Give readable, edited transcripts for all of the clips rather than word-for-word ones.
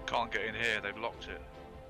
Can't get in here, they've locked it.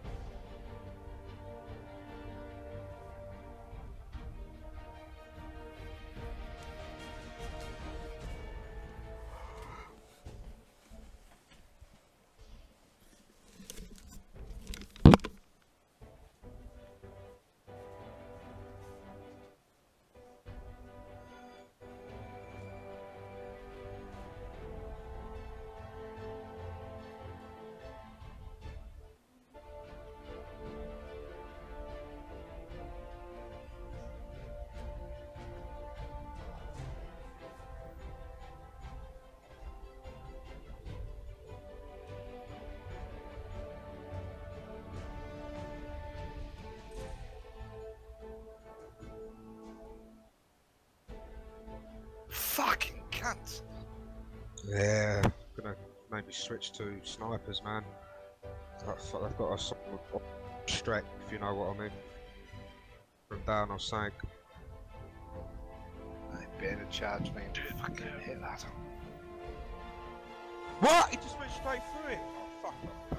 Fucking cunt! Yeah, gonna maybe switch to snipers, man. I've got a sort of stretch, if you know what I mean. From down or sank. They better charge me and fucking hit that. What? He just went straight through it. Oh, fuck off.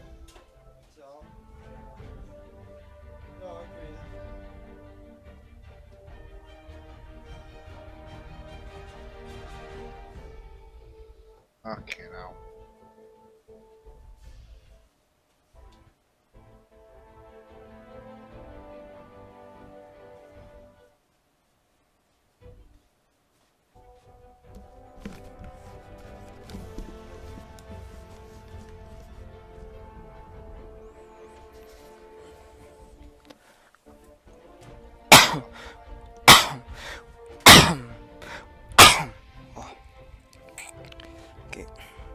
Fucking hell. Okay.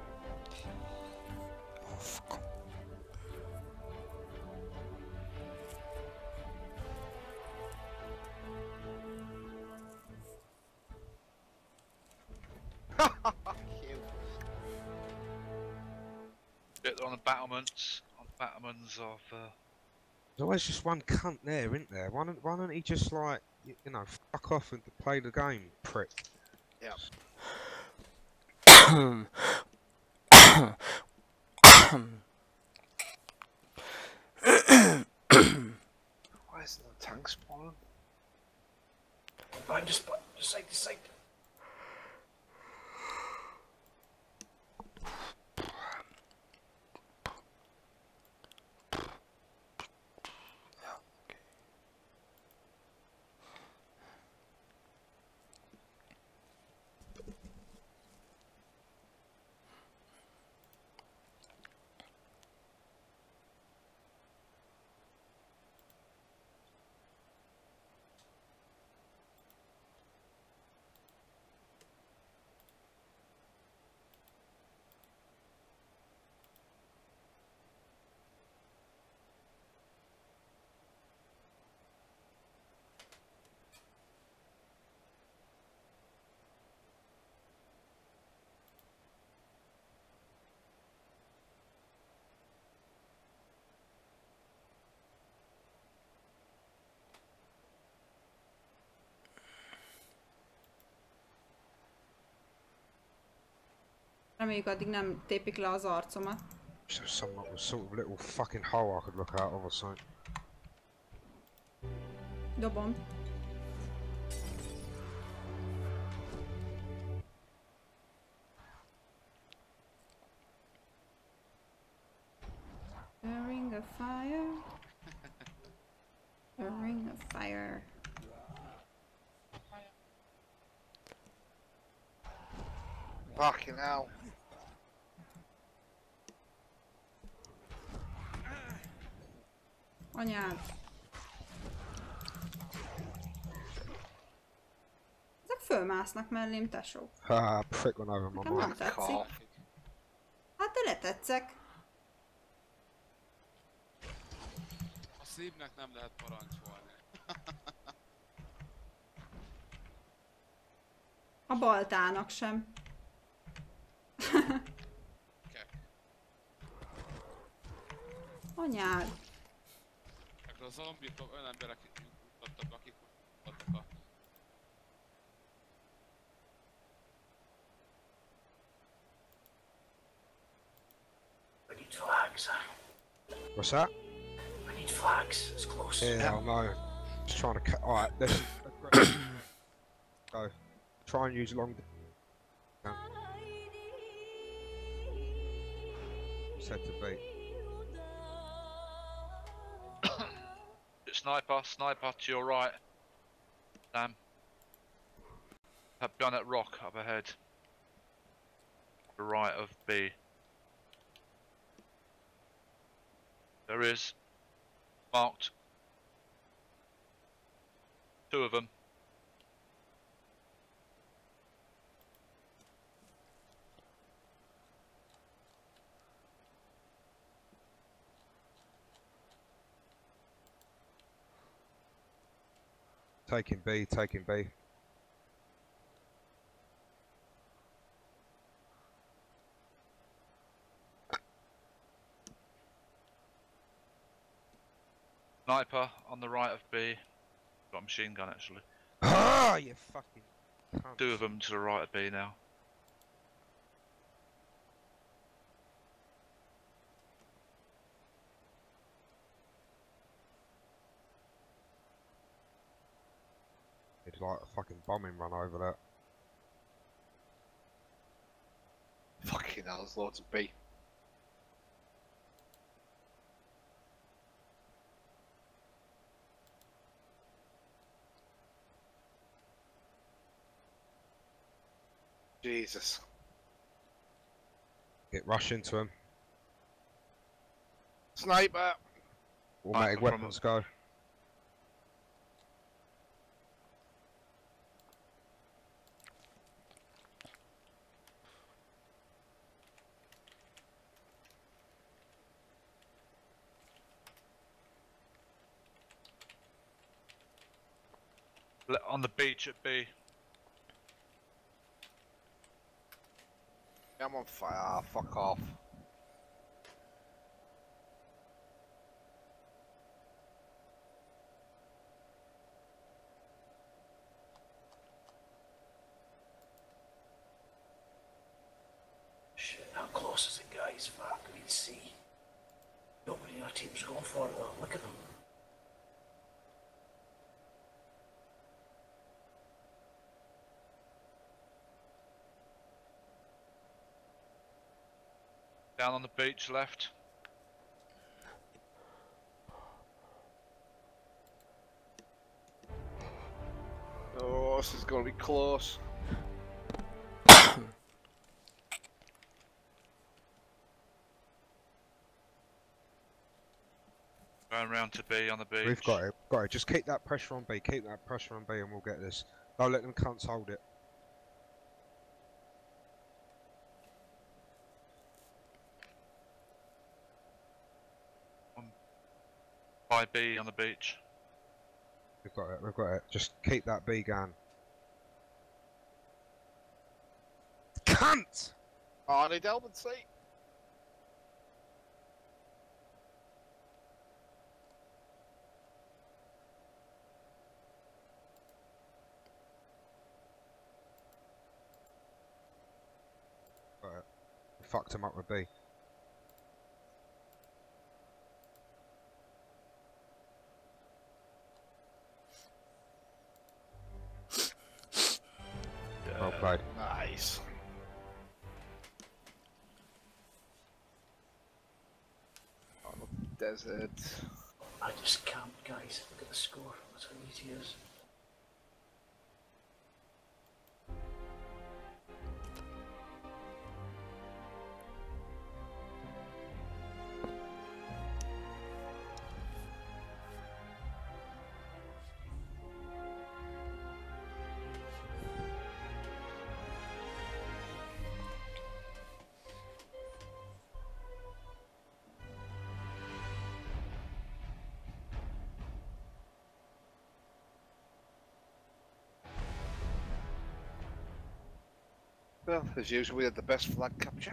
Oh, fuck. Bit on the battlements. On the battlements of. There's always just one cunt there, isn't there? Why don't he just, like, you know, fuck off and play the game, prick? Yeah. Why isn't the tank spawning? Fine, just side to side. Reméljük, addig nem tépik le az arcomat. So some sort of little fucking hole I could look out of or something. Dobom. A ring of fire. A ring of fire. Fucking hell. Anyád. Ezek fölmásznak mellém, tesó. Ah, prick went over my Nekem nem mind. tetszik. Hát de letetszek. A szívnek nem lehet parancsolni. A baltának sem. Kek. Anyád. Meg a zombik olyan emberek jutottak, akik adtak a... Ready to act. flags. What's that? I need flags. It's close. Yeah, I know. Just trying to cut. Alright, let's go. Try and use long. Said to be. Sniper, sniper to your right. Damn. Have gun at rock up ahead. The right of B. There is. Marked. 2 of them. Taking B, taking B. Sniper on the right of B. Got a machine gun actually. Ah, you fucking cunt. 2 of them to the right of B now. It's like a fucking bombing run over that. Fucking hell, there's loads of B. Jesus. Get rush into him. Sniper! Automatic Sniper from- weapons go. On the beach at B. I'm on fire. Ah, fuck off. Shit, how close is it, guys? Fuck, we can see. Nobody in our team's going for it, though. Look at them. Down on the beach left. Oh, this is gonna be close. Going round to B on the beach. We've got it. Got it. Just keep that pressure on B. Keep that pressure on B, and we'll get this. Don't let them cunts hold it. By B on the beach. We've got it. We've got it. Just keep that B going. Cunt! Oh, I need help and see. Got it. We fucked him up with B. Well played. Nice. On the desert. I just can't, guys. Look at the score. That's how easy it is. Well, as usual, we had the best flag capture.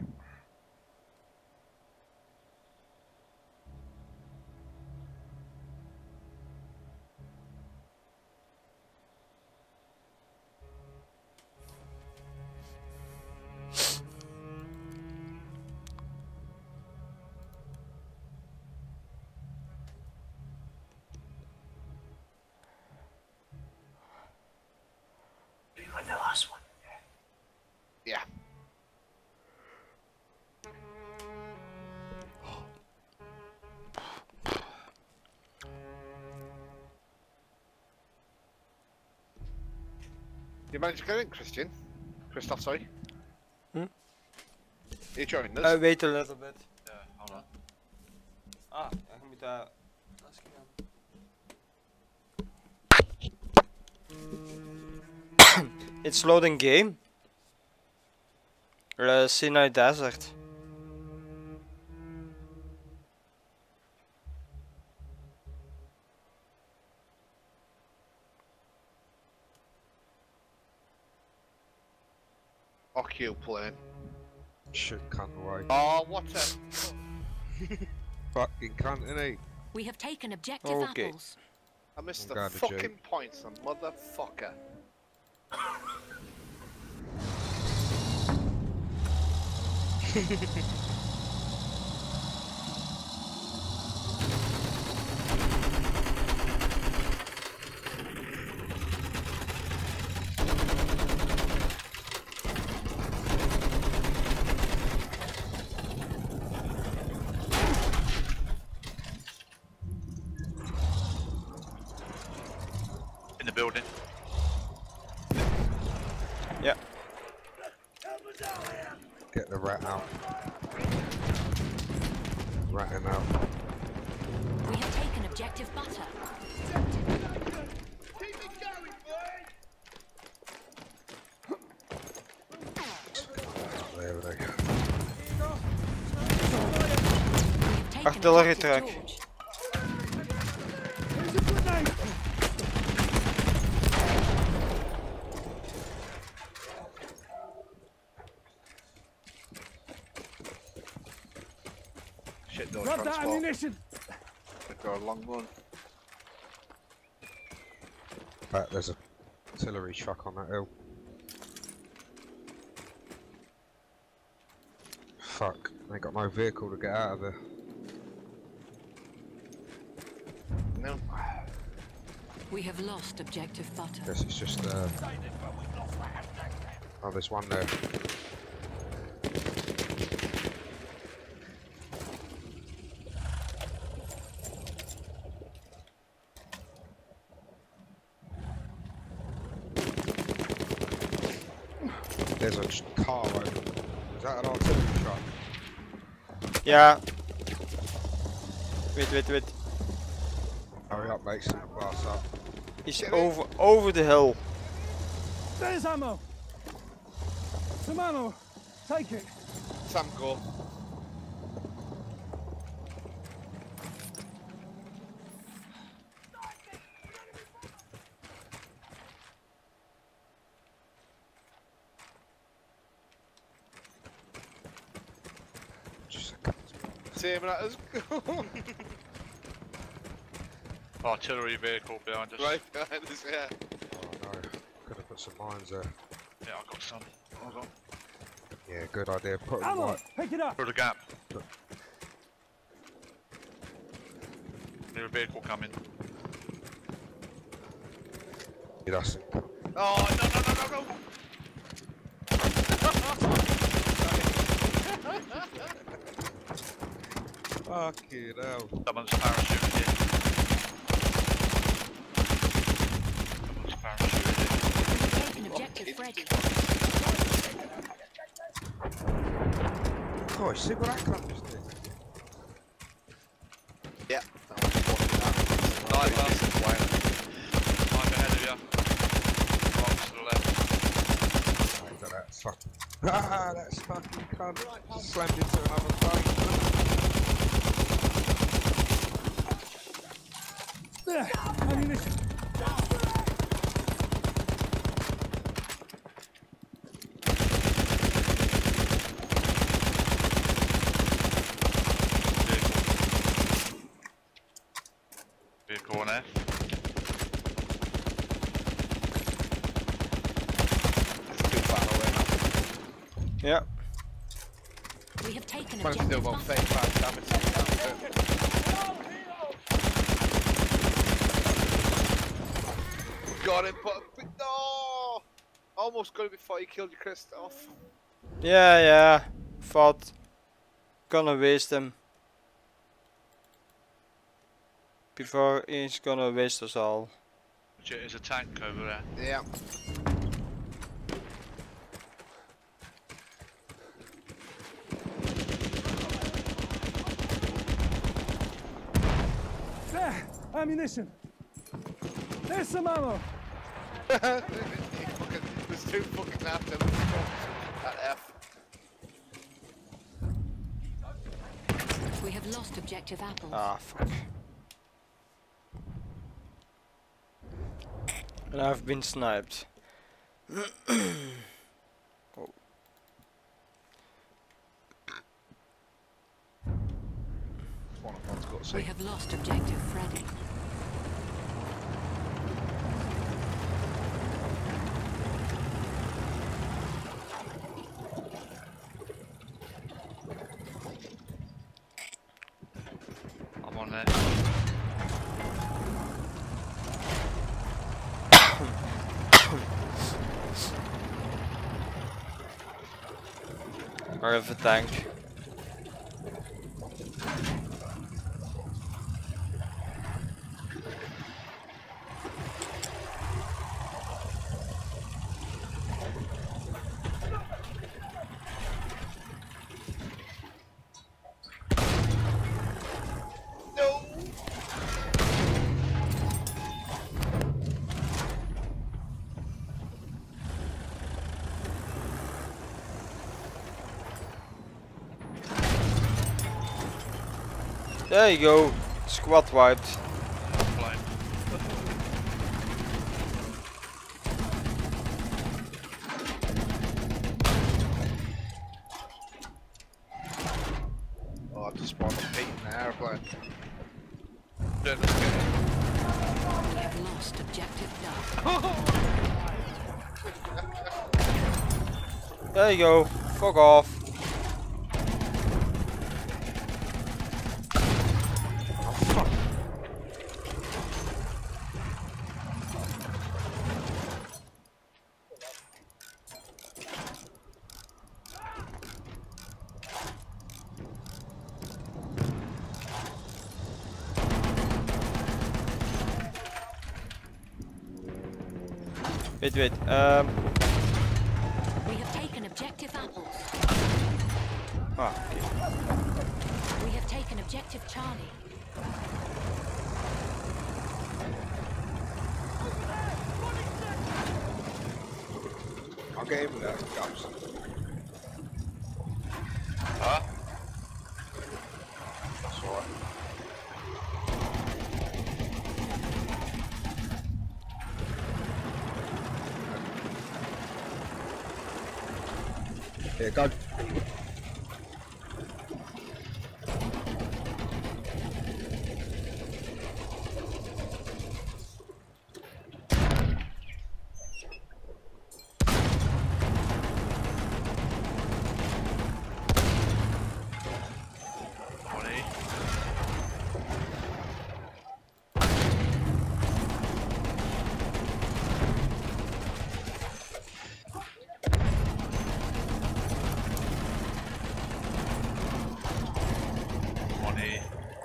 You managed to get in, Christian? Christoph, sorry. Hmm? You joined us? Wait a little bit. Yeah, hold on. Ah, je moet daar... It's loading game. Sinai Desert. Occu plane. Shit, cunt away. Oh, what a... Fucking cunt, innit? We have taken objective Okay. apples. I missed I'm the going to fucking Jake. points, the motherfucker. In the building. Yeah. Get the rat out. Ratting out. We have taken objective butter. There we go. We have taken Artillery objective truck. George. Shit, no transport. Could go a long run. But there's a artillery truck on that hill. Fuck, they got no vehicle to get out of there. No. We have lost objective butter. Guess it's just oh, there's one there. There's a car over. Is that an artillery truck? Yeah. Wait. Hurry up, mate, so the blast up. He's over the hill. There's ammo. Some ammo. Take it. Sam, go. Just a couple. Same at us. Artillery vehicle behind us. Right behind us, yeah. Oh no, could have put some mines there. Yeah, I got some. Hold on. Yeah, good idea. Put them Ammo. right. Pick it up. Through the gap. New vehicle coming. Yeah, that's Oh, no. fucking hell. Someone's parachuted in. Someone's parachuted Taken objective Freddy. Gosh, see what that cunt just did? Yeah. That was fucking Nine that. left. I'm ahead of you. Right to the left. Look at that fucking. Ah, that's fucking cunt. Slammed into another tank. There. Ammunition. Vehicle on F. It's too far away now. Yeah. We have taken Managed to do objective about butter. 35 damage. Got him, but no! Almost got it before he killed you, Christoph. Yeah. Thought gonna waste him. Before he's gonna waste us all. There's a tank over there. Yeah. ammunition. There's some ammo. There's two fucking laps in that F. We have lost objective apples. Ah, fuck. And I've been sniped. Oh. One of them's got to We see. have lost objective Freddy. I'm on there. I have a tank. No! There you go. Squad wiped. Flying. Oh, I've just spawned a Pete in the airplane. Yeah, let's get it. We have lost objective Duff. There you go. Fuck off. Wait. We have taken objective apples. Ah, okay. We have taken objective Charlie. I'll get in with that, Gubs. Huh? That's alright. Yeah, go. On E. On E.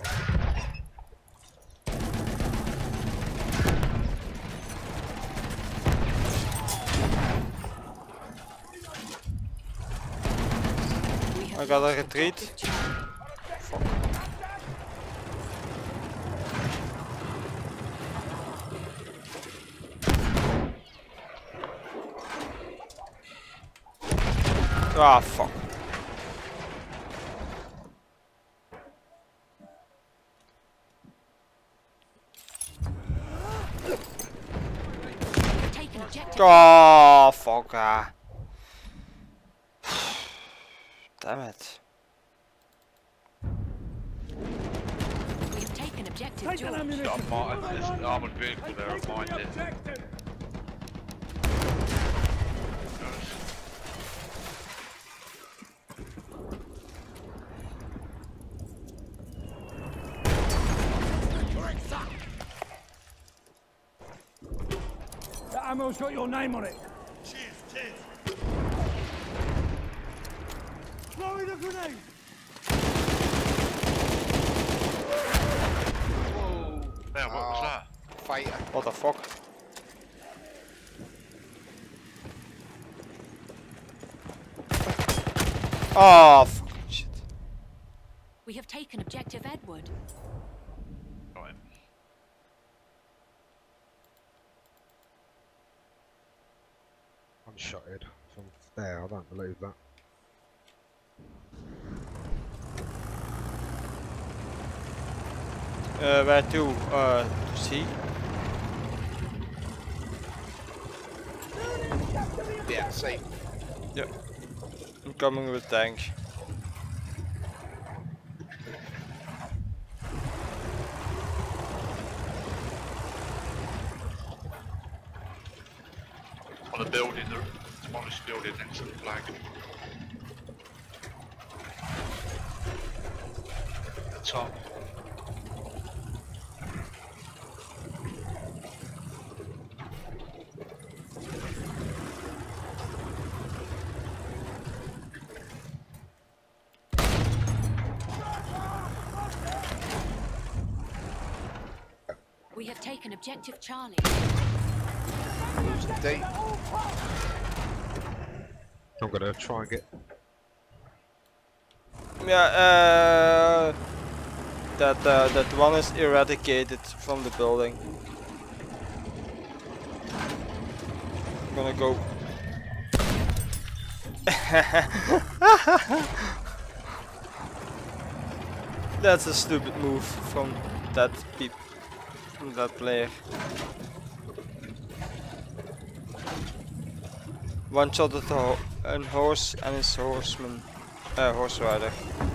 We have I got a lost retreat. objective Charlie. Fuck. Ah, fuck. We have taken objective. Oh, fuck. Ah. Damn it. We have taken objective Take an George. ammunition. There's an armoured vehicle there, I mind it. Objective. That ammo's got your name on it. Throwing a grenade. Whoa! Damn, what was that? Fighter. What the fuck? Oh, fucking shit. We have taken objective Edward. Got him. one-shotted from there. I don't believe that. Where to see? Yeah, same. Yep. I'm coming with tank. On the building, the smallest building next to the flag. The top. We have taken objective Charlie. Deep. I'm gonna try and get. Yeah, that one is eradicated from the building. I'm gonna go. That's a stupid move from that player. One shot at a horse and his horseman, horse rider.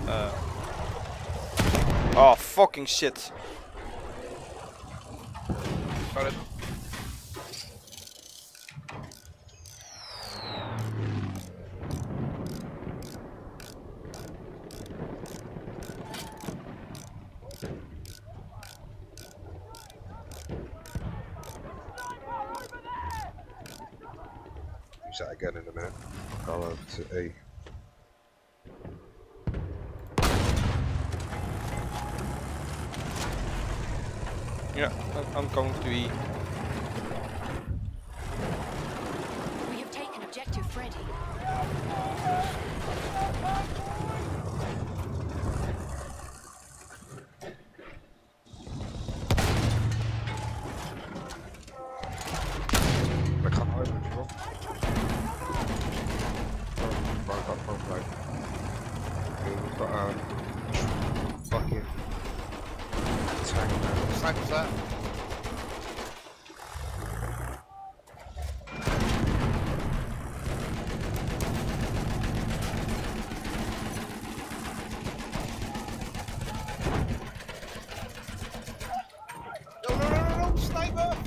Oh fucking shit! Got it. Use that again in a minute. Go over to E. Yeah, I'm going to E. We have taken objective Freddy. They come over if you want. Right up front, right. We've got a fucking tank now. Sniper's there. No, sniper!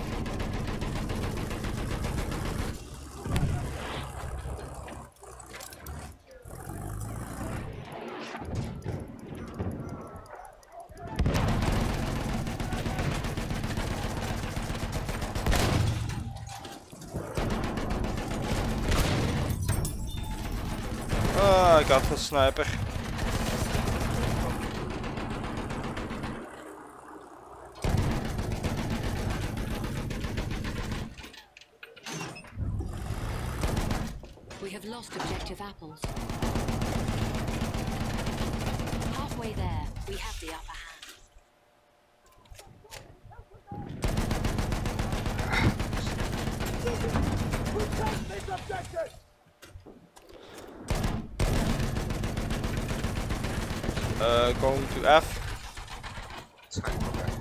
I got the sniper. We have lost objective apples. Halfway there, we have the upper hand. Going to F. Tank on there.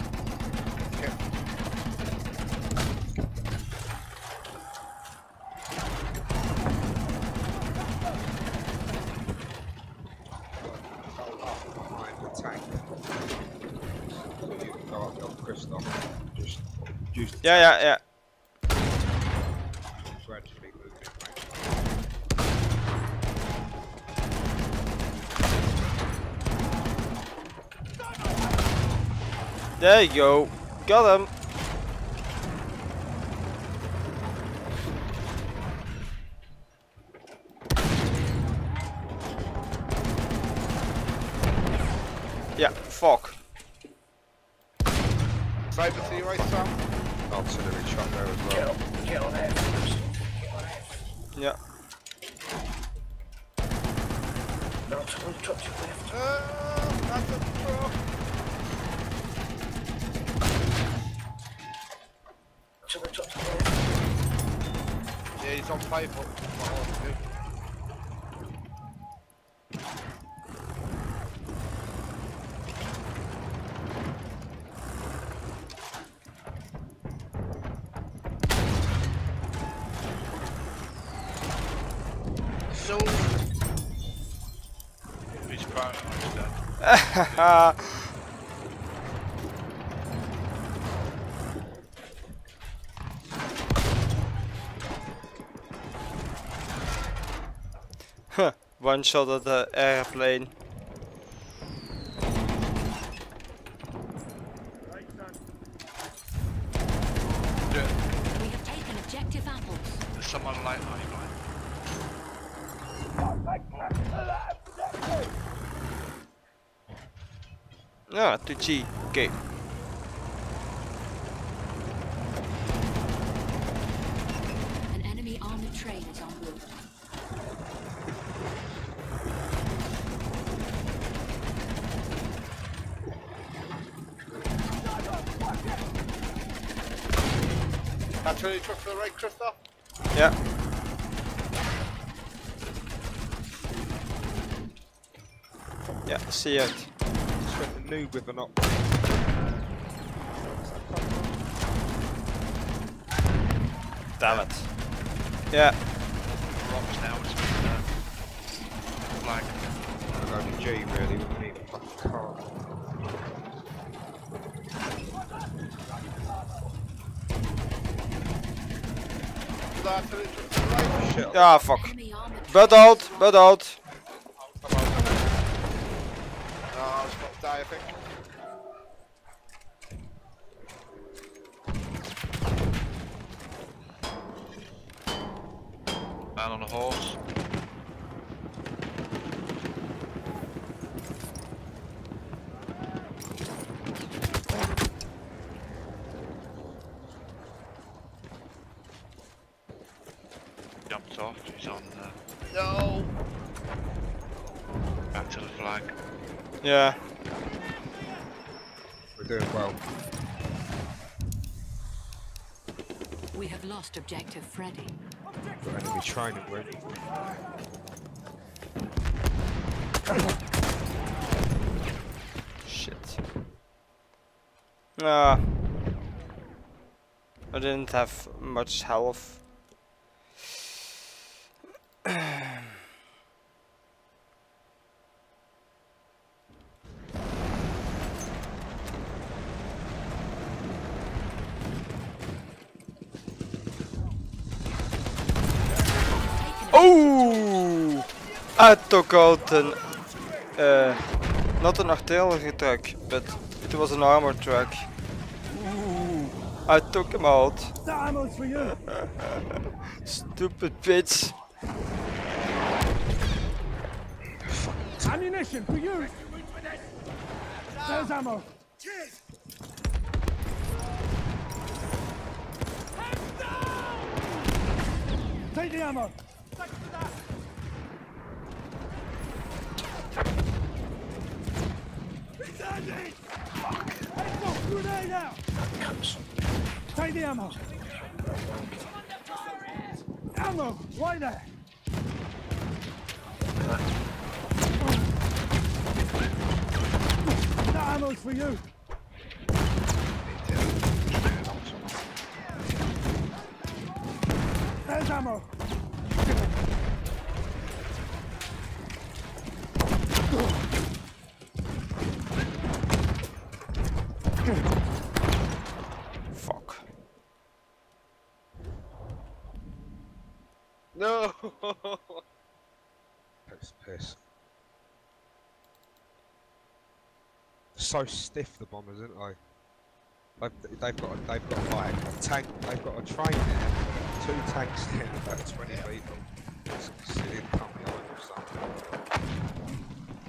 Behind the tank. So you can go up on Christoph. Just use the Yeah. gradually move it back. There you go. Got him. Yeah, fuck. Sniper to your right, Sam. Artillery shot there as well. Get on F first. Get on F. Yeah. No, someone dropped your left. That's a pro. Someone dropped your left. Yeah, he's He's on fire, but what else to do? So, He's prone. He's dead. One shot at the airplane. Yeah. We have taken objective apples. There's someone late. Oh, you're right. Ah, 2G. Okay. An enemy armored train is en route. artillery truck to the right, Christoph. Yeah. Yeah, see it. Just went the noob with an op. Damn it. Yeah. Rocks now. It's flag. Only G really, we need a fucking car. The artillery truck to the right. Shit. Ah, fuck. Enemy armored Bud out, bud out. Come on. No, I was about to die, I think. Man on a horse. Jumped off. He's on. No. Back to the flag. Yeah. We're doing well. We have lost objective Freddy. Got enemy training room. Shit. Ah. I didn't have much health. Oh! I took out an not an artillery truck, but it was an armor truck. Ooh, I took him out. That ammo's for you. Stupid bitch. Ammunition for you. There's ammo. Take the ammo. Grenade out. Take the ammo. Ammo, right there. That ammo's for you. There's ammo. Fuck. No. Piss, piss. So stiff the bombers, isn't they? They've got like a tank. They've got a train there, 2 tanks there, about 20 people. Just sitting come behind or something.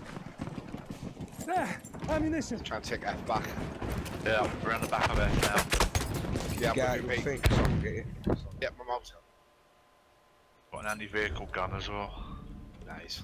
There, ammunition. Try and take F back. Yeah, we're around the back of it now. Yeah, Get out we'll do your me. thing so I can get it. Yep, my mom's Got an anti-vehicle gun as well. nice.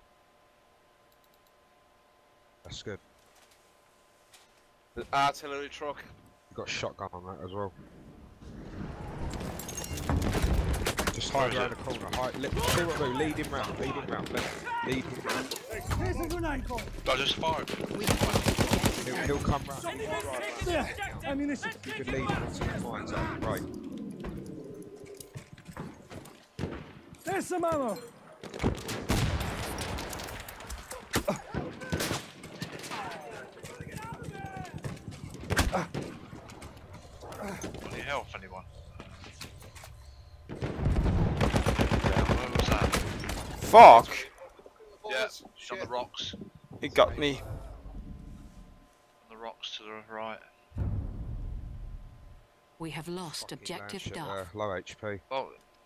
That's good. The artillery truck. You got a shotgun on that as well. Just hide around the corner. Hide, see what I do. Lead him round. Lead him round. Lead him round. Here's a grenade boy. I just fired. He'll come round. There. Ammunition. You can lead him onto the mine zone. Right. There's some ammo. Any health, anyone? Where was that? Fuck! Yeah, Balls. she's on the Shit. rocks. He got me. On the rocks to the right. We have lost Fucking objective shit, Duff. low HP. Oh,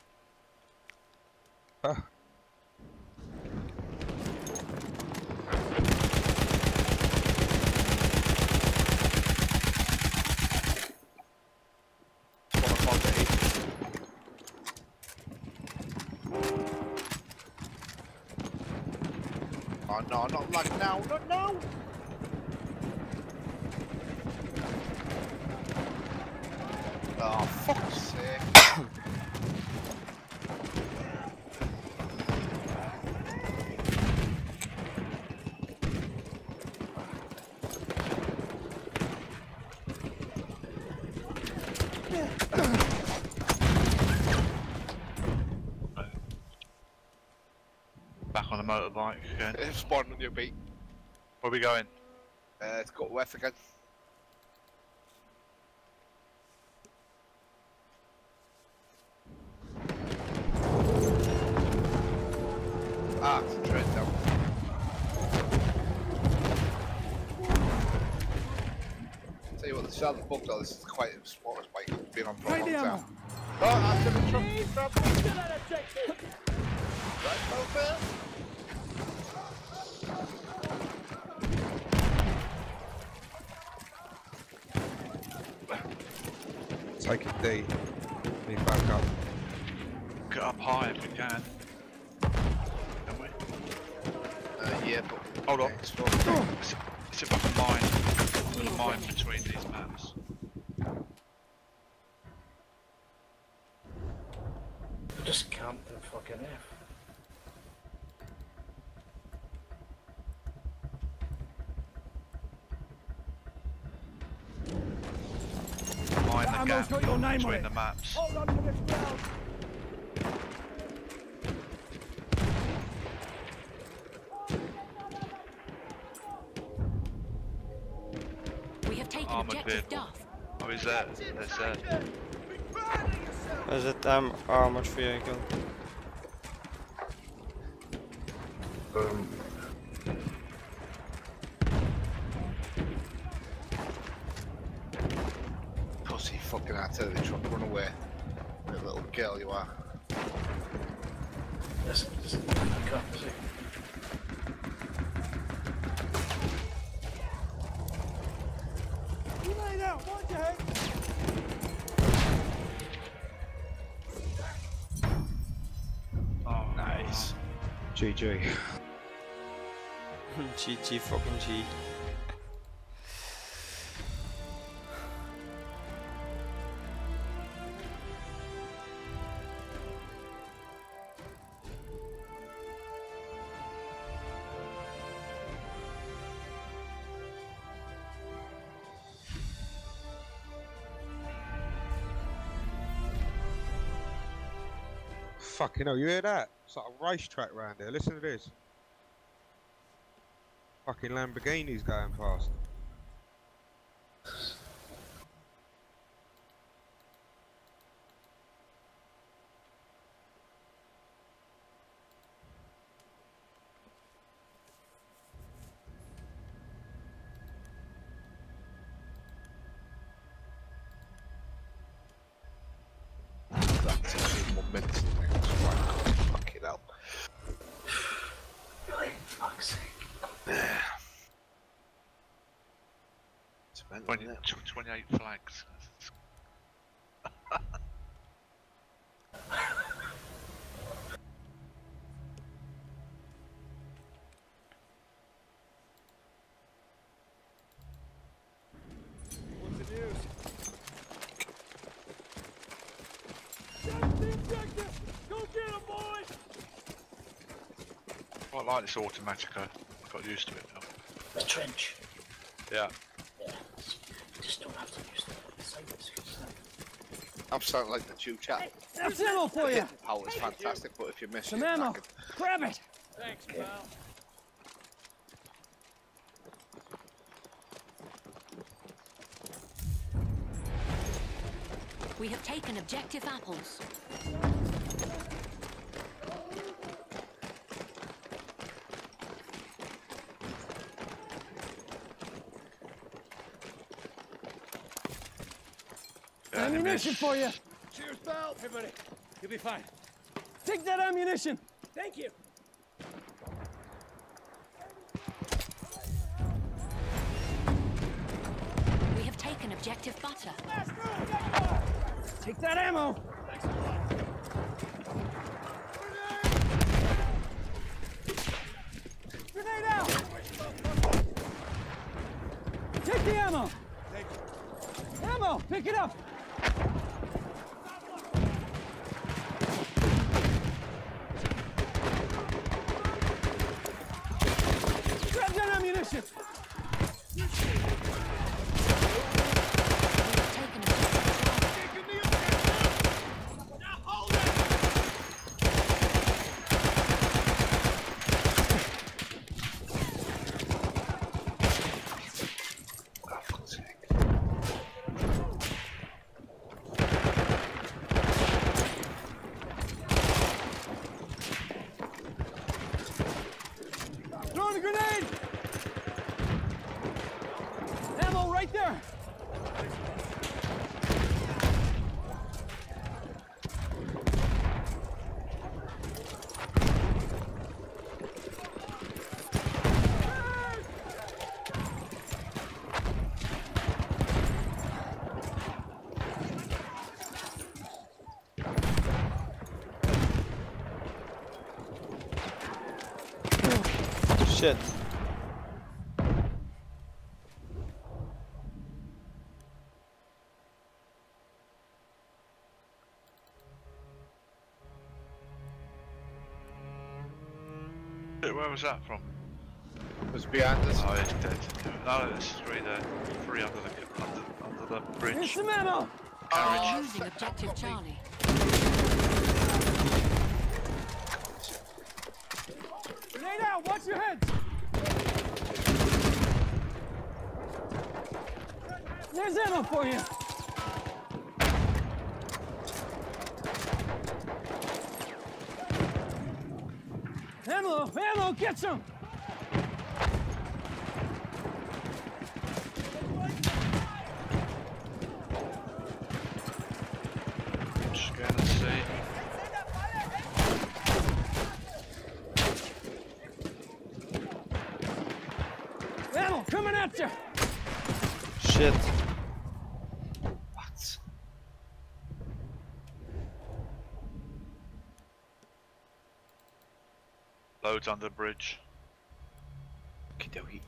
Oh no, not like now. No. Oh, fuck's sake. back on the motorbike again. It's spawned on your beat. Where are we going? It's got west again. Ah, it's a train down. Tell you what, the sound of the bug though, this is quite a smallest bike it's been on for a Right long the ammo. time. Oh, after the truck. Right over. Taking D. Need back up. Get up high if we can. Can we? Yeah, but Hold on. It's It's a fucking mine. There's a mine between these maps. Just camping fucking F. Mine the ammo's gap got your name on between it. the maps. Hold on to this ground. We have taken Armoured objective vehicle. Duff. Oh, he's there. There's there. Is it armored vehicle? pussy fucking artillery truck, run away. You little girl you are. Listen, I can't see. You lay down. Watch your head. Oh, Nice. GG. GG fucking G. Fucking hell, you hear that? It's like a racetrack round here. Listen to this. Fucking Lamborghini's going past. That's actually momentum. That's right. Fucking hell. Really? Fuck's sake. It's mental, 20, isn't it? 28 flags. What's the news? Down the objective. Go quite like this Automatica. I got used to it now. The trench. Yeah. Yeah. You just don't have to use the sights. I'm starting like the two chat. There's ammo for you. Power is fantastic, but if you miss Some it, ammo. knackered. Grab it. Thanks, pal. We have taken objective apples. Ammunition for you. Cheers, pal. Hey, buddy. You'll be fine. Take that ammunition. Thank you. We have taken objective butter. Take that ammo. Grenade out. Take the ammo. Ammo. Pick it up. Grab that ammunition. Taken objective Oh, fuck's sake. Throwing a grenade. Ammo right there. Shit. Where was that from? It was behind us. Oh, it's dead. No, there's three there. Three under the Here's bridge. some ammo. Carriage. Losing objective Charlie. Grenade out. Watch your head. There's ammo for you. Ammo. Ammo. Get some. Just gonna see. Ammo coming at you. Shit. What? Loads under the bridge. Okey-dokey.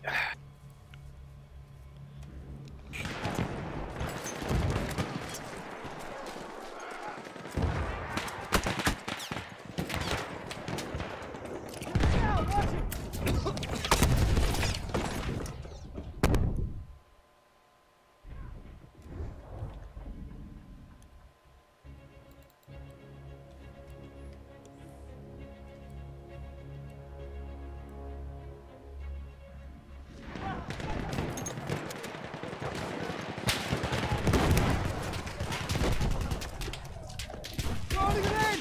Throwing a grenade.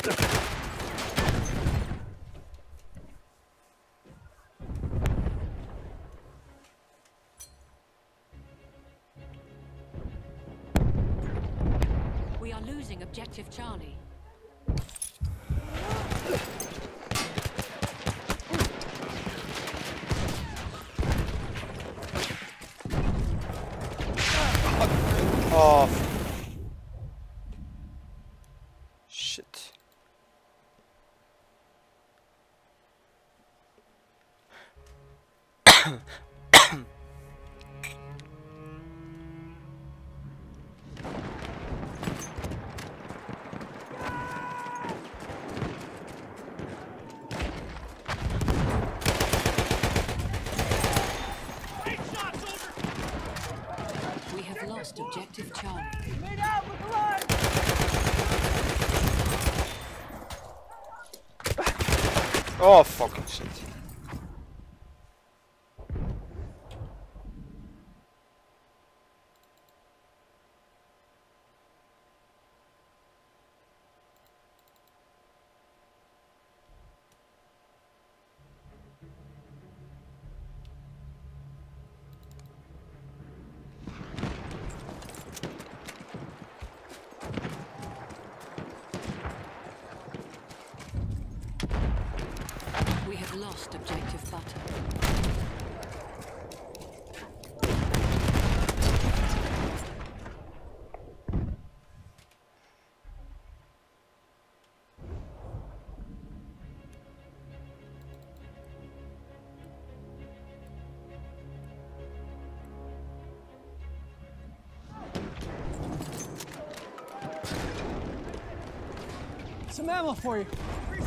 We are losing objective Charlie. Oh. Shit. lost objective Charlie. Made out with the line! Oh, fucking shit. We have lost objective butter. Some ammo for you.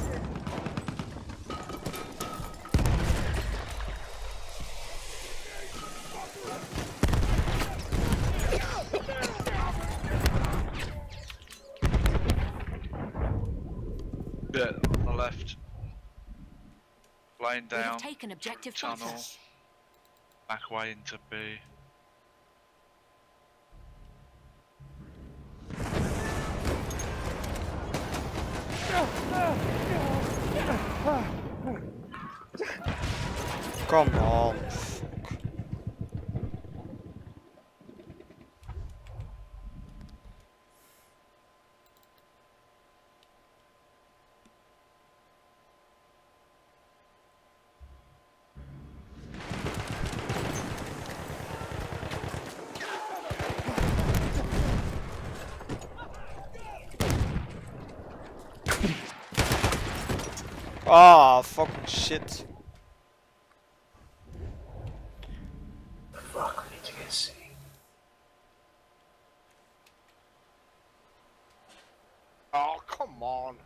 Bit on the left. Laying We have down. taken objective Tunnel. butter. Back way into B. Come on. Ah, fucking shit. Fuck, we need to get C. Oh, come on.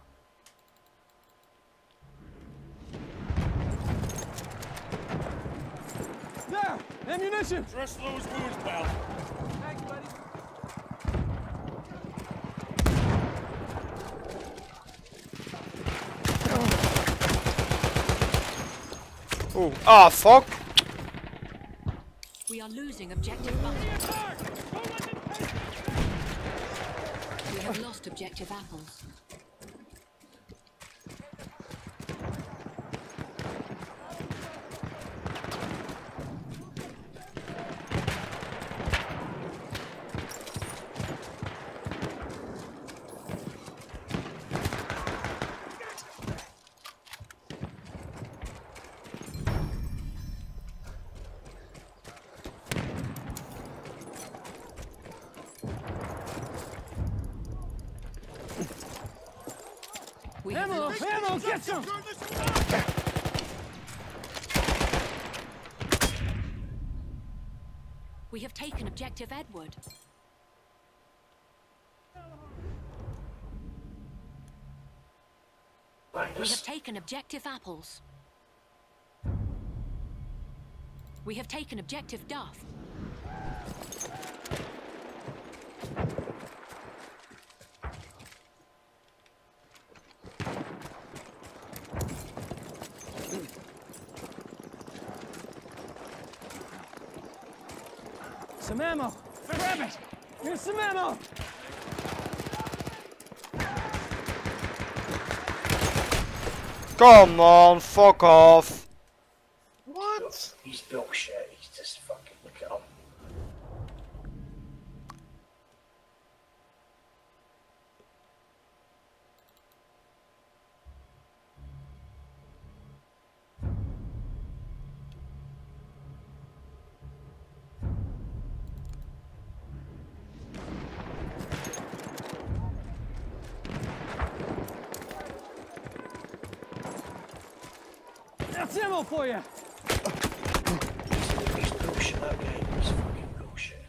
There! Ammunition! Dress Lou's wounds, pal. Thanks, buddy. Oh, ah, fuck. We are losing objective butter. We have lost objective apples. We have Ammo! lost. Ammo! Get some! We have taken objective Edward. We have Minus. taken objective apples. We have taken objective Duff. Some ammo! Grab it! Here's some ammo! Come on, fuck off. What? He's built shit. He's just fucking look at him. That's ammo for you! He's bullshit, that game. He's fucking bullshit.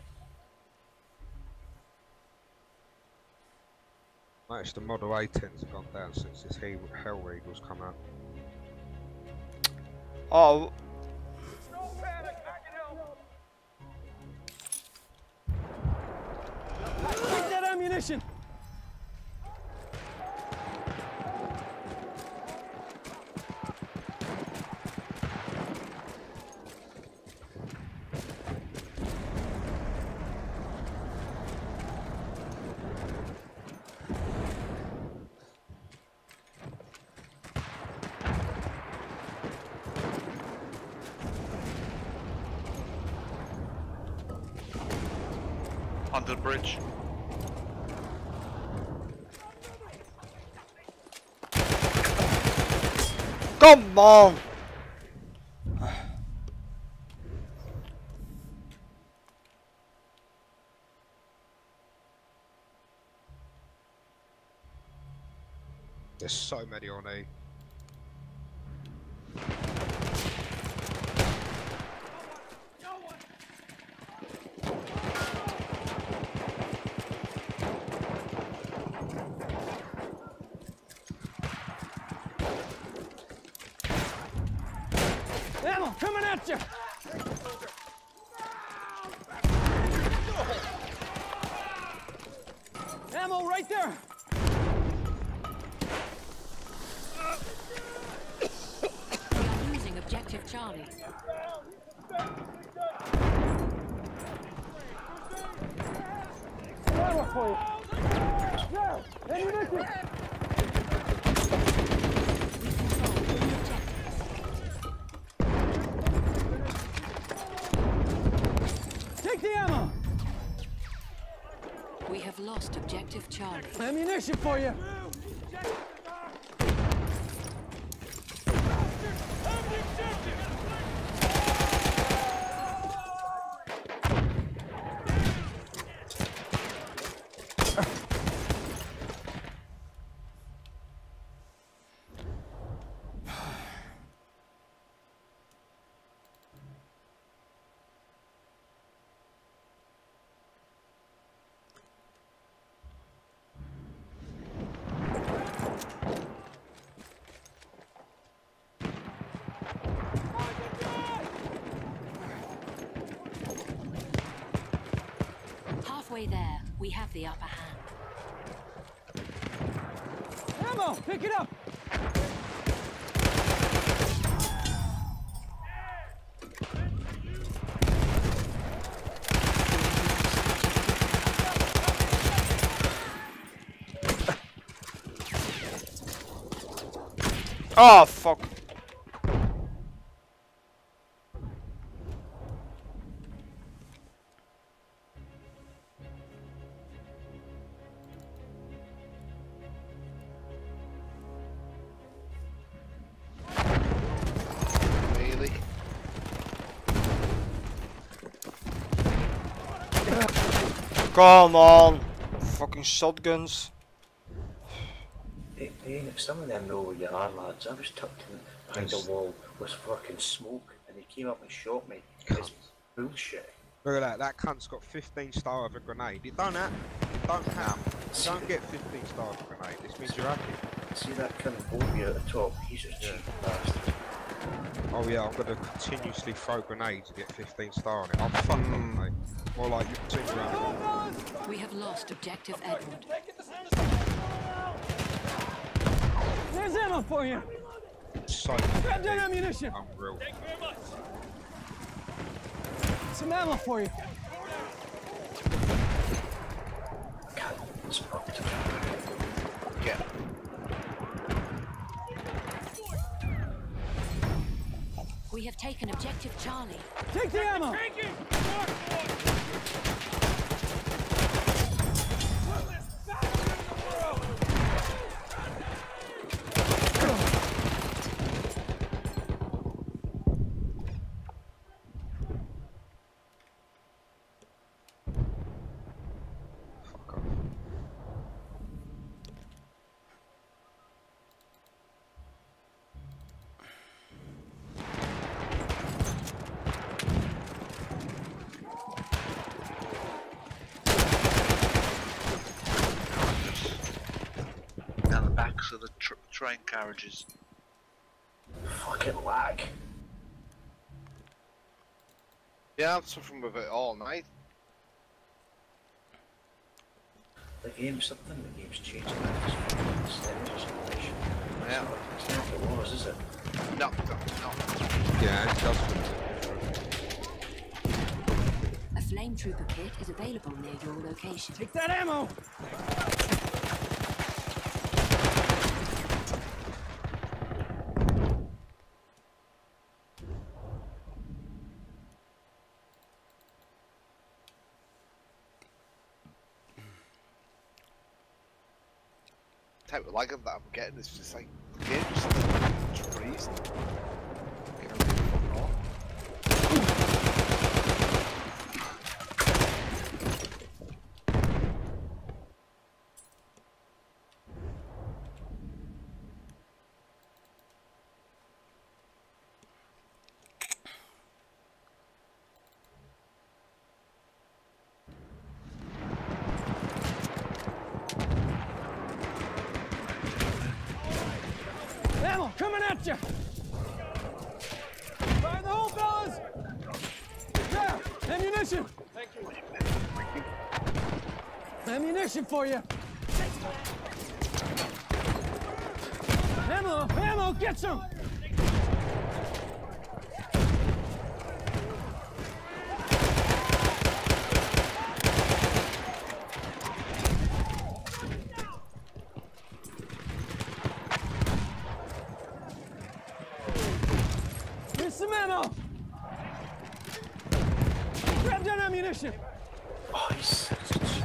Notice the Model A10s have gone down since this Hell Regal's come out. Oh, ammunition! Under the bridge. Come on! There's so many on E. Ammo coming at you! Ammo right there! We are losing objective Charlie. Ammo for you! Now! Ammunition! We control all objectives. Take the ammo! We have lost objective Charlie. Ammunition for you! Halfway there, we have the upper hand. Ammo! Pick it up! Oh fuck. Really? Come on. Fucking shotguns. Hey, if some of them know where you are, lads. I was tucked in behind the wall with fucking smoke, and they came up and shot me. It's bullshit. Look at that. That cunt's got 15 star of a grenade. You don't have. You don't get 15 star of a grenade. This means you're happy. See that kind of bogey at the top? He's a cheap bastard. Oh yeah, I'm gonna continuously throw grenades and get 15 star on it. I'm fucked up, mate. More like you can turn around. We have lost objective Edward. There's ammo for you! So Grab that ammunition! unreal. Some ammo for you! God, it's fucked. Yeah. We have taken objective Charlie. Take the ammo! Fuck off. Down the backs of the train carriages. Fucking lag. Yeah, I'm suffering with it all night. The game's something, the game's changing. It's fucking situation. Yeah. It's not the wars, is it? No. Yeah, it does. A flame trooper kit is available near your location. Take that ammo! Type of lag that I'm getting is just like the game just freezing. Ammo coming at you! Fire the hole, fellas! There! Ammunition! Thank you. Ammunition for you! Ammo! Ammo! Get some! Here's some ammo! Grab that ammunition! Oh, he's such a shit.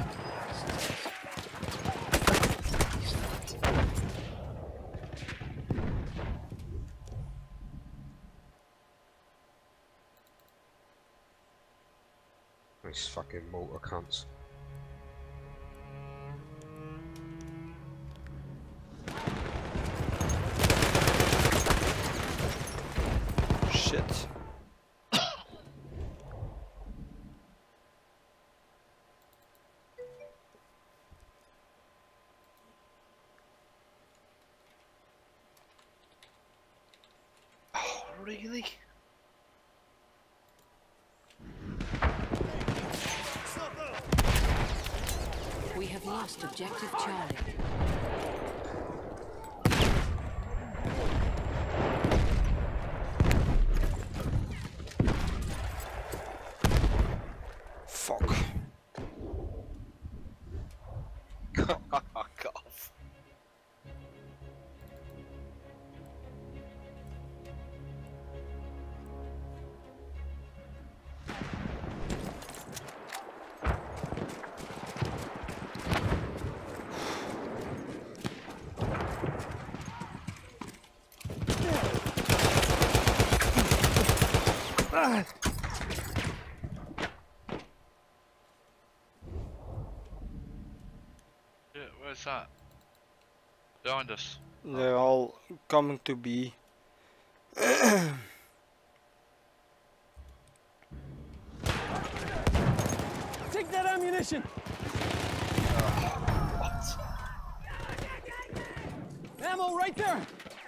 These fucking mortar cunts. Shit. Oh, really? We have lost objective Charlie. Fuck. Fuck off. Shit, where's that? Behind us. They're all coming to be. Take that ammunition! Ammo right there!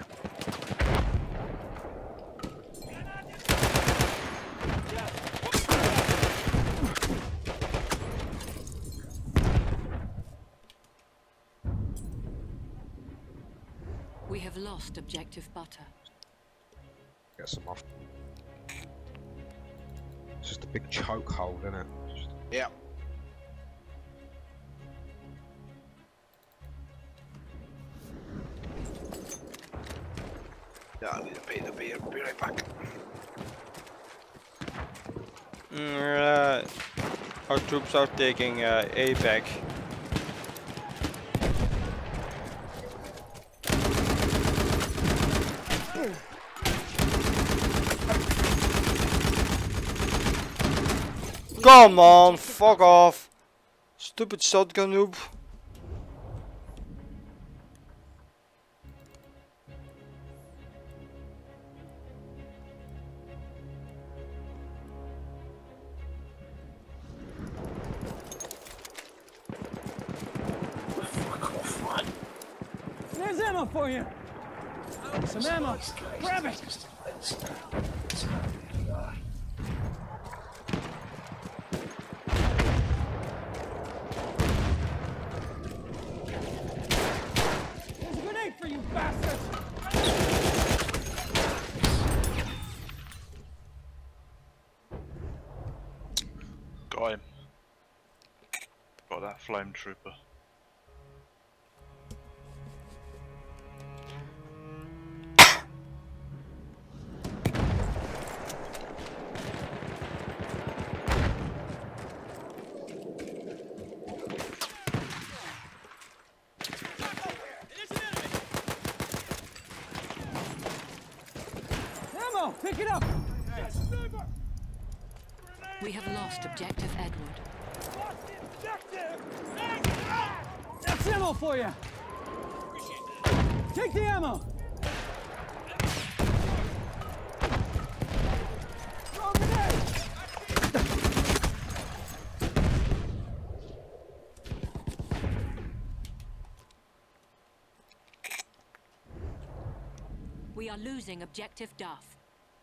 We have lost objective butter. Get some off. It's just a big chokehold, isn't it? Yeah. Yeah, I need a beer. Be right back. Our troops are taking A back. Come on, fuck off. Stupid shotgun noob. Fuck off, man. There's ammo for you! Some ammo! Grab it! Got that flame trooper. Ammo! Pick it up! We have lost objective Edward. That's ammo for you! Take the ammo! Throw a grenade! We are losing objective Duff.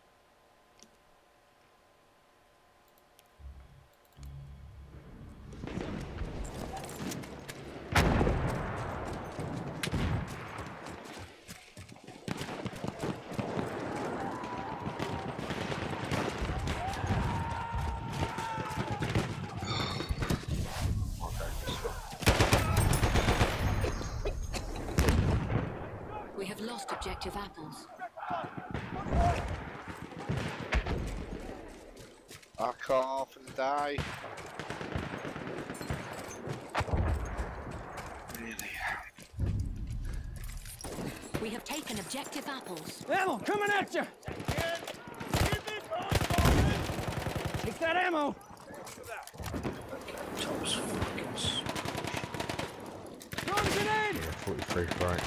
We have lost objective Apples. Back off and die. Really? We have taken objective Apples. Ammo coming at you! Take that ammo! Top's fucking Throw a grenade! 43 right.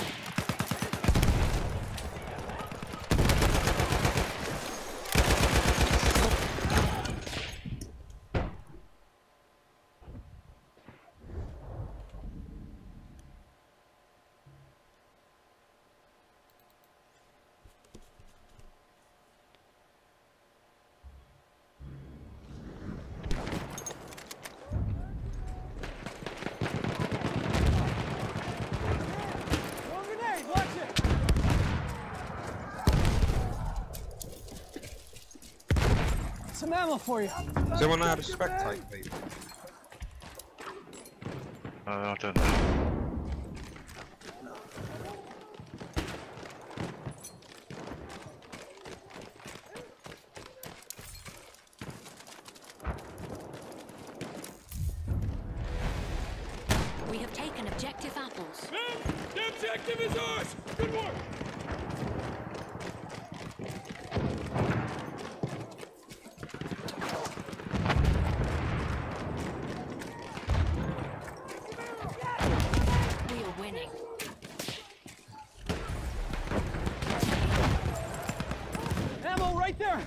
Throw a grenade! Watch it! Some ammo for you. Does anyone know how to spectate people? I don't know. We have taken objective Apples. The objective is ours! Good work! We are winning. Ammo right there!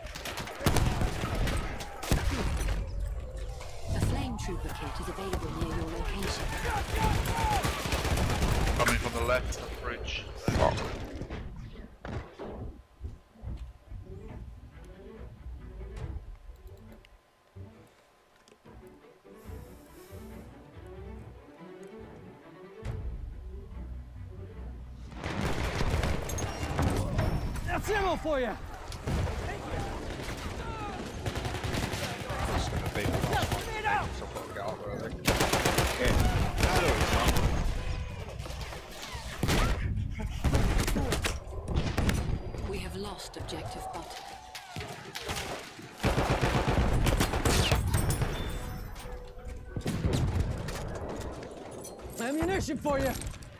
A flame trooper kit is available near your location. Coming from the left of the bridge. Fuck. That's ammo for you! It's gonna be the last one. So I've got to get up early. We have lost objective Butter. Ammunition for you!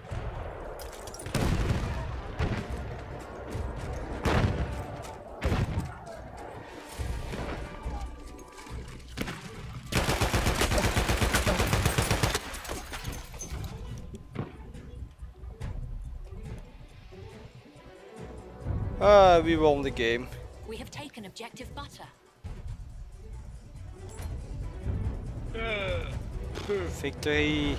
We won the game. We have taken objective Butter. Victory.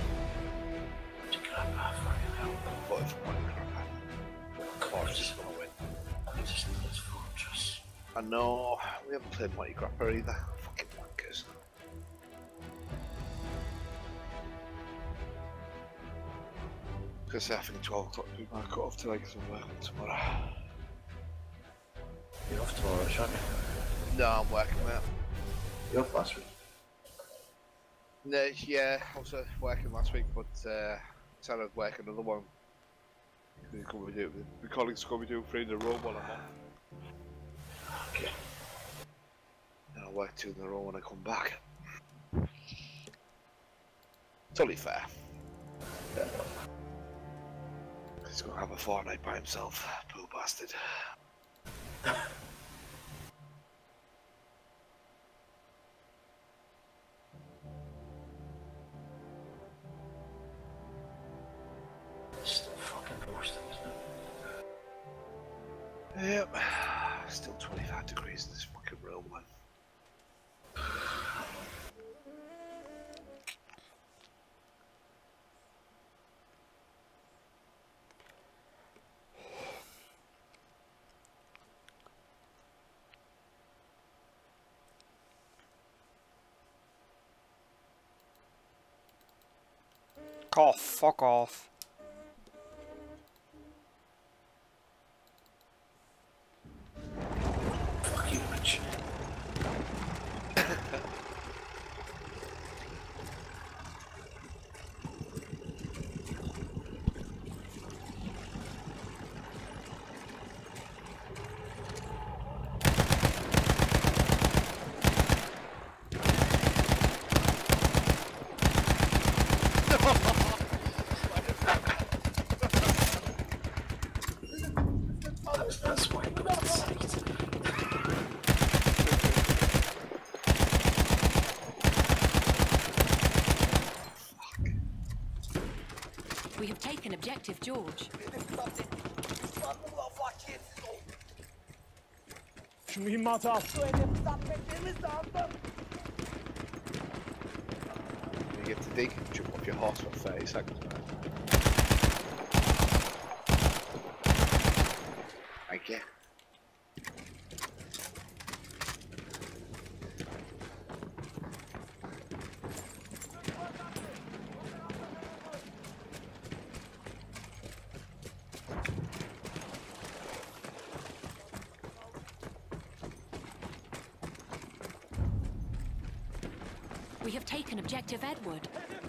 What if one Fortress gonna win. Just need this fortress. I know, we haven't played Mighty Grapper either. Fucking wankers. Because I think 12 o'clock we might cut off today because I'm working tomorrow. You're off tomorrow, aren't you? No, I'm working, mate. You're off last week. No, yeah, I was working last week, but instead of work another one, my colleagues going to be doing 3 in a row while I'm off. Okay. And I'll work 2 in a row when I come back. It's only fair. He's going to have a fortnight by himself, poor bastard. It's still fucking roasting, isn't it? Yep. Still 25 degrees in this fucking room, man. Oh, fuck off. Fuck you, bitch. That's why I'm not sight. We have taken objective George. مهمات You get to dig, jump off your horse for 30 seconds, man. Thank you. We have taken objective Edward.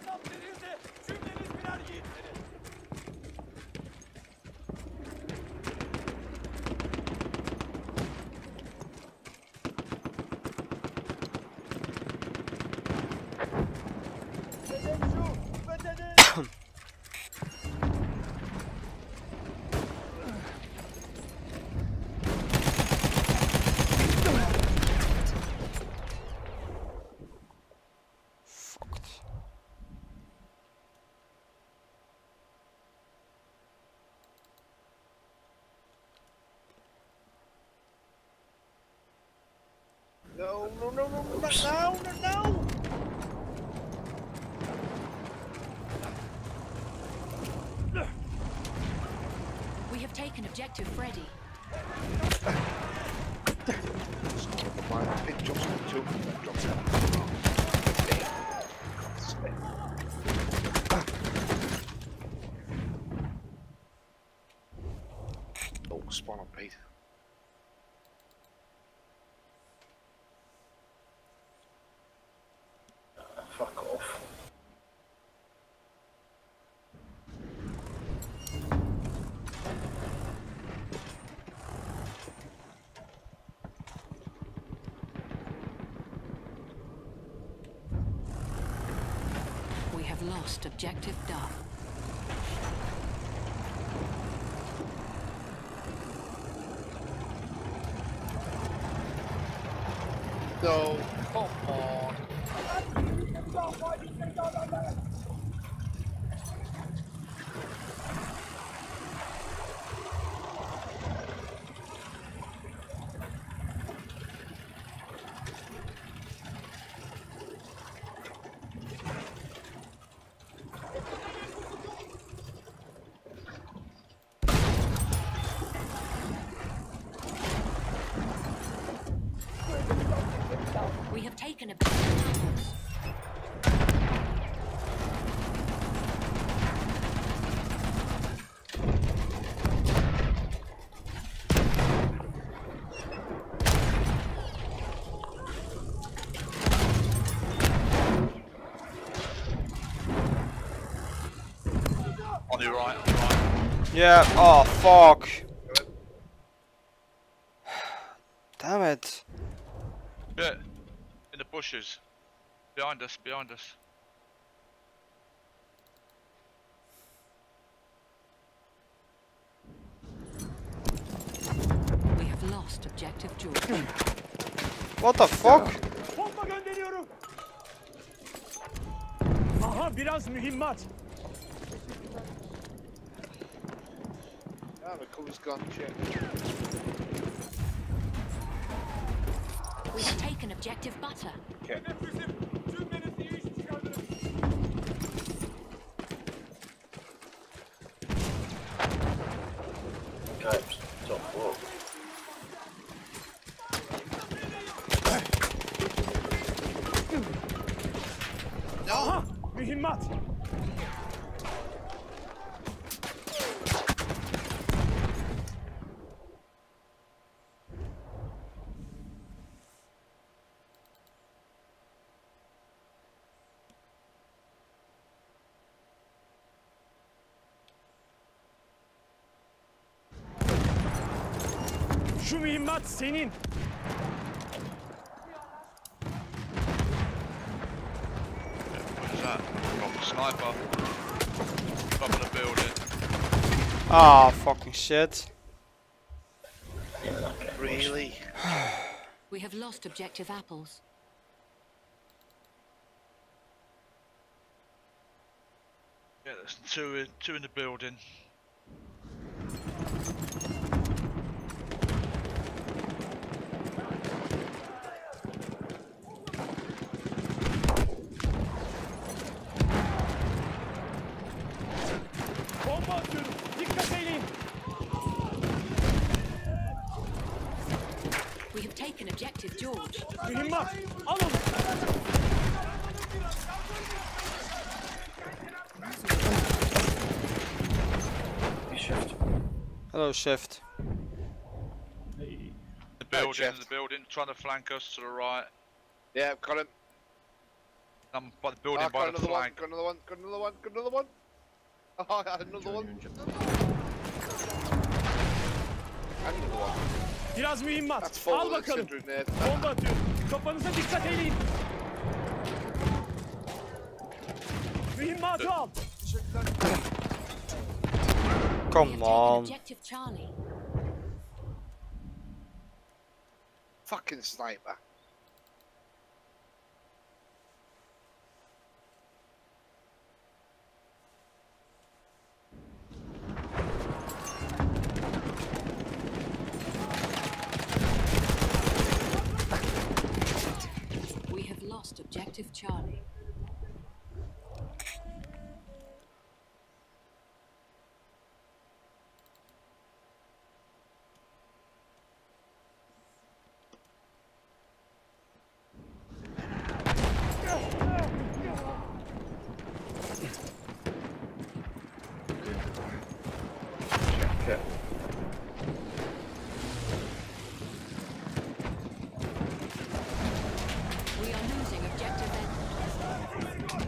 No, no, no, no, no, no, no, no! We have taken objective Freddy. Big jumps on 2, drops out. Oh, spawn on Pete. Fuck off. We have lost objective Duff. No, come on. Stop. your right, on your right. Yeah, oh fuck. Damn it. Yeah, in the bushes. Behind us, behind us. We have lost objective George. What the fuck? Bomba gönderiyorum. Aha biraz mühimmat. Ah, the cover's gone, shit. We have taken objective butter. Guys, top floor. Aha mühimmat. Şu mühimmat senin. What is that? Got a sniper. Top of the building. Ah, fucking shit. Really? We have lost objective apples. Yeah, there's two in the building. Bomba atıyorum. Dikkat eyleyin. We have taken objective George. Mühimmat. Al onu. Hey, shift. Hello, Shift. The building, Jeff. the building, trying to flank us to the right. Yeah, got him. I'm by the building, Oh, by got the another one, flank. got another one, got another one, got another one. Oh, I had another one. And another one. Biraz mühimmat. That's full Al of bakalım. incendiary nade. Bomba atıyorum. Kafanıza dikkat eyleyin. Mühimmatı al. We have Come taken on. objective Charlie. Fucking sniper. We have lost objective Charlie. Okay. We are losing objective Edward.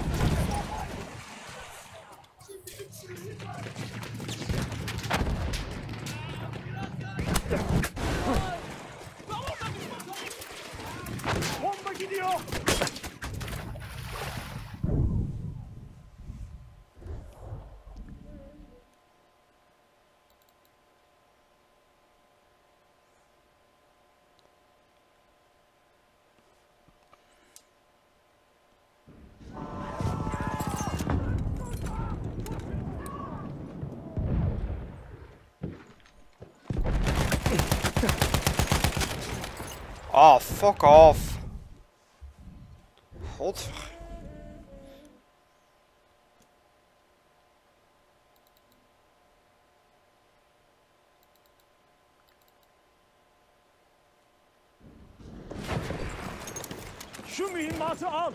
Bomba gidiyor. Oh, fuck off. Godver. Şu mühimmatı al.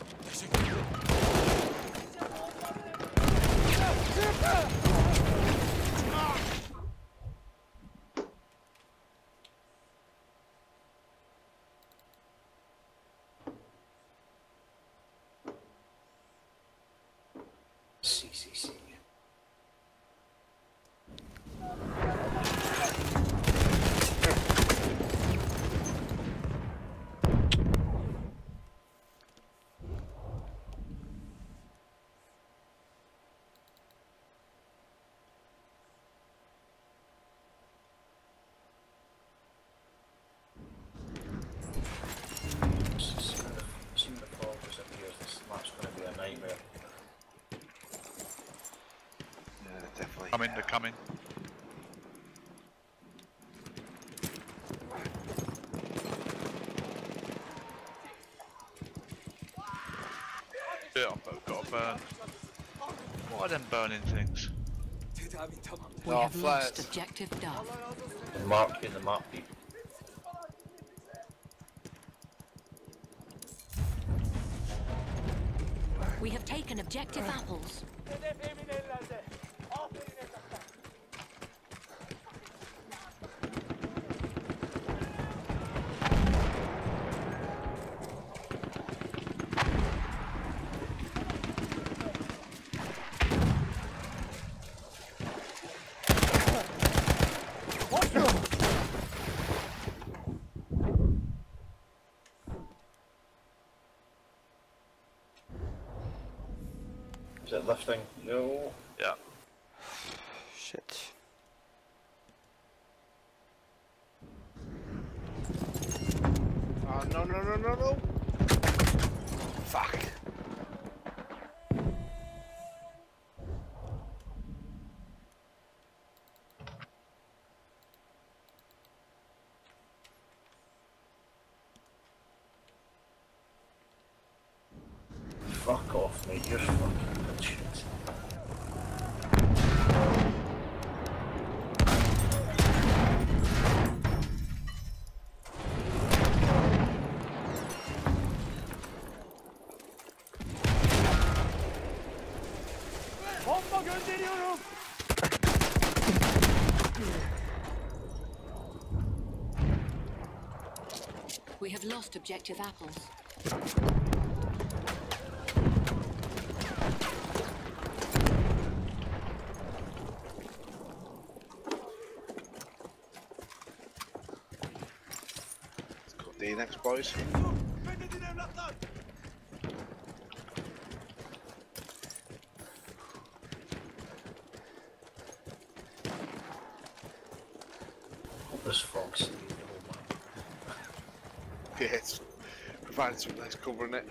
CCC. They're coming. Yeah, I've got to burn. What are them burning things? We Oh, have lost flares. objective Duff. The mark in the map. We have taken objective apples. Is it lifting? No. Yeah. Shit. Oh, no. Fuck. Fuck off, mate. You're fucking good shit. Bomba gönderiyorum. We have lost objective apples. Let's go D next, boys. This fog's Yeah, it's providing some nice cover in it.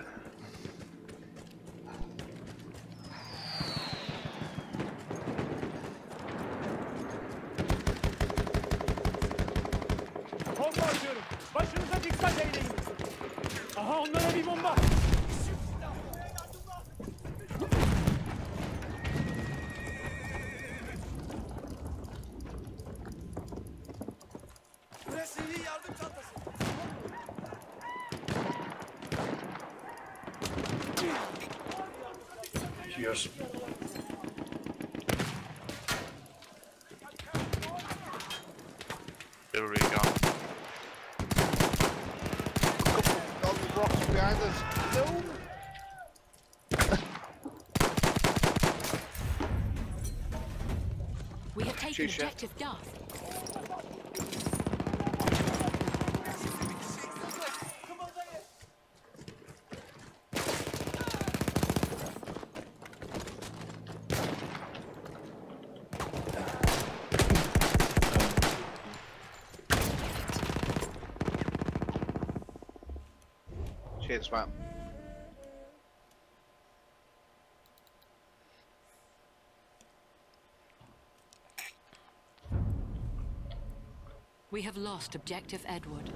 Bomba atıyorum. Başınıza dikkat eyleyin. Aha onlara bir bomba. Burası iyi yardım çantası. Cheers. Here we go. All the rocks behind us. No. We have taken Cheers, chef. objective Duff. Cheers, man. We have lost objective Edward.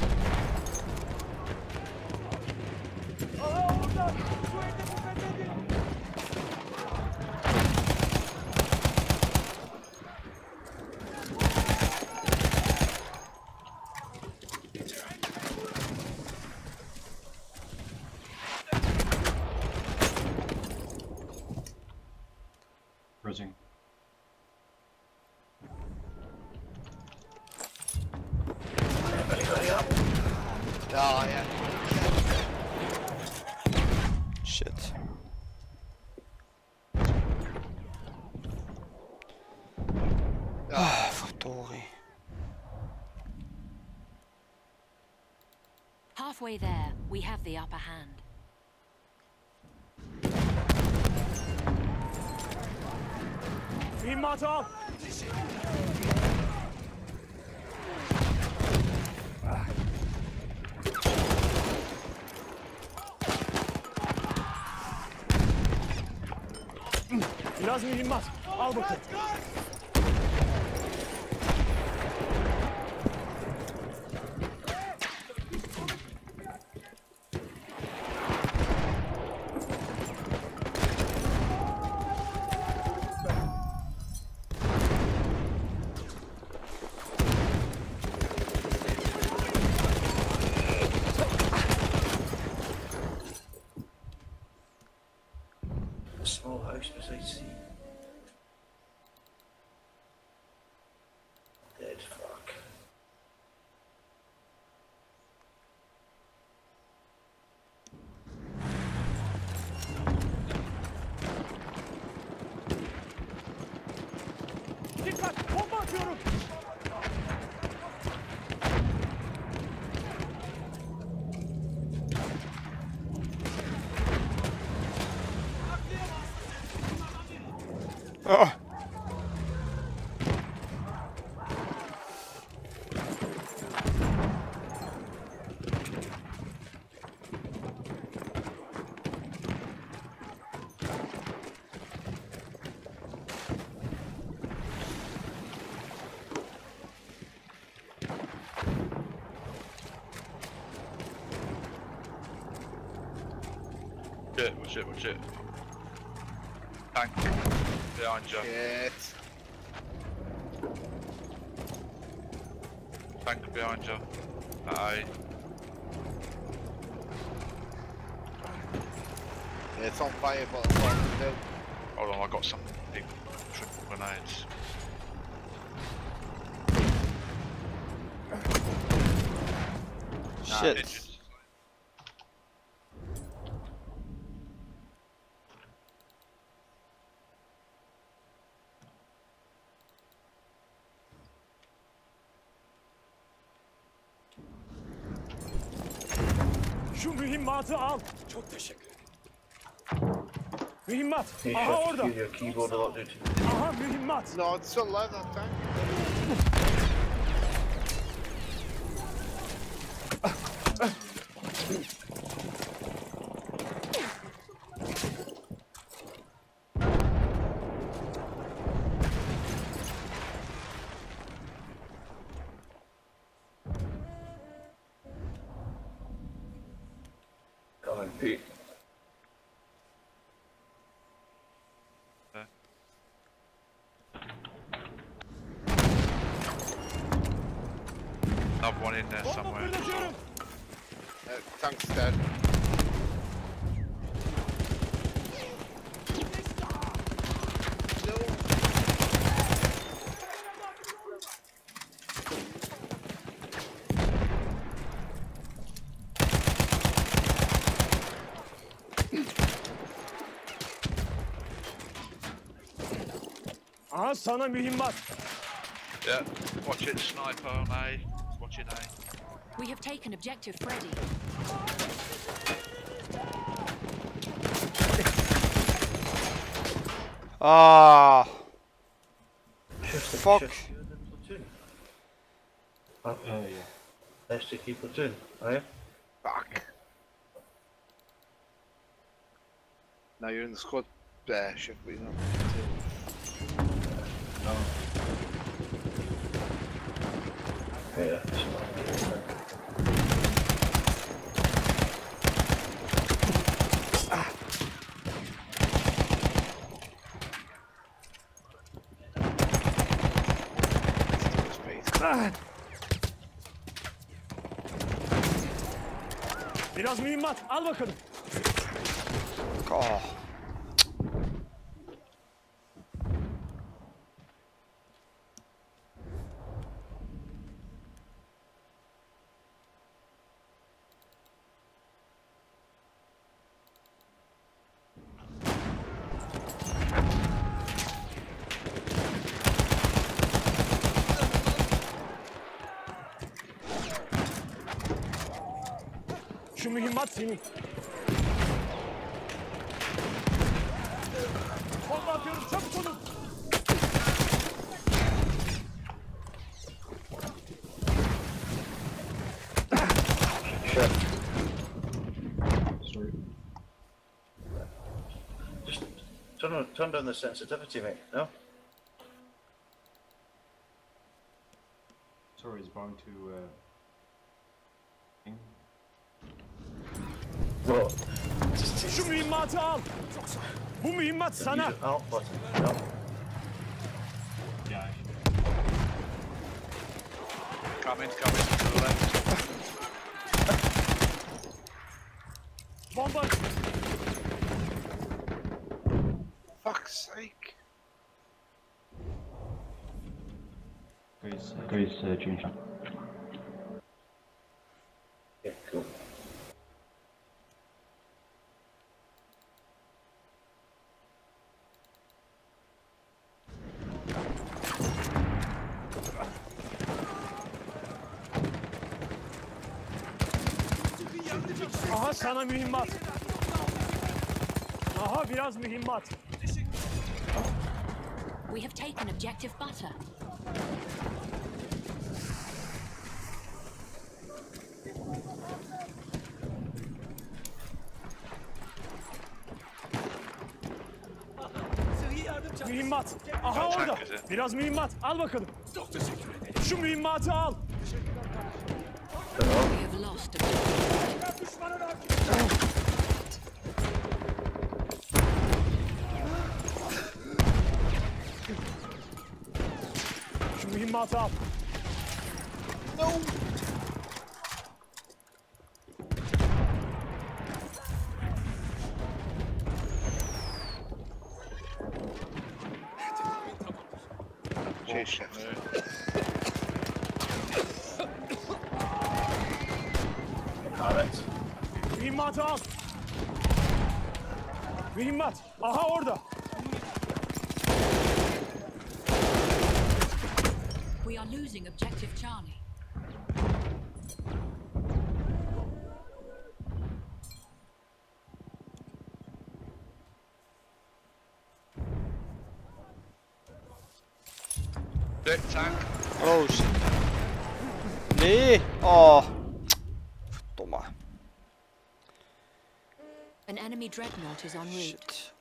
Aha orada. Şu hedefi fethedin. Bridging. Everybody hurry up. Oh, yeah. Shit. Ah, verdorie. Halfway there, we have the upper hand. Mühimmat al. Biraz mühimmat. Al bakalım. A small house beside sea. Dead fuck. Dikkat! Bomba atıyorum! Ah. Watch it. Tank behind you. Shit. Tank behind you. Aye. Yeah, it's on fire, but it's what to do. Hold on, I got some big triple grenades. Shit. Engines. Şu mühimmatı al. Çok teşekkür ederim. Mühimmat. Hey, Aha shut orada. your keyboard a lot, dude. Aha mühimmat. No, it's still alive that tank. Come on, Pete. Another one in there Bomba somewhere. fırlatıyorum. Tank's dead. No. Aha sana mühimmat. Yeah, watch it, sniper on A. Watching A. We have taken objective Freddy. Ah. Just Fuck. you in the platoon. Yeah. Let's take your platoon, are you? Fuck. Now you're in the squad shift, but you're not. No. Yeah, that's fine. Ah. Biraz mühimmat. Al bakalım. Ah. Şu mühimmat senin. Bomba atıyorum. Çabuk olun. Shit. Sorry. Just turn down the sensitivity, mate, no? Victor is bound to. What? Şu mühimmatı al. Bu mühimmat sana. Use the alt button. No. Yeah. Coming to the left. Bomba. Fuck's sake. Goes Junior. Yeah, cool. Aha sana mühimmat. Aha biraz mühimmat. We have taken objective butter. Mühimmat. Aha orada. Biraz mühimmat. Al bakalım. Şu mühimmatı al. We have lost objective. Şu mühimmatı al. Cheers, chef. Alright. Mühimmatı al. Mühimmat. Aha orada. We are losing objective Charlie. Dick tank. Oh shit. Nee! Oh. Verdomme. An enemy dreadnought is en route. Shit.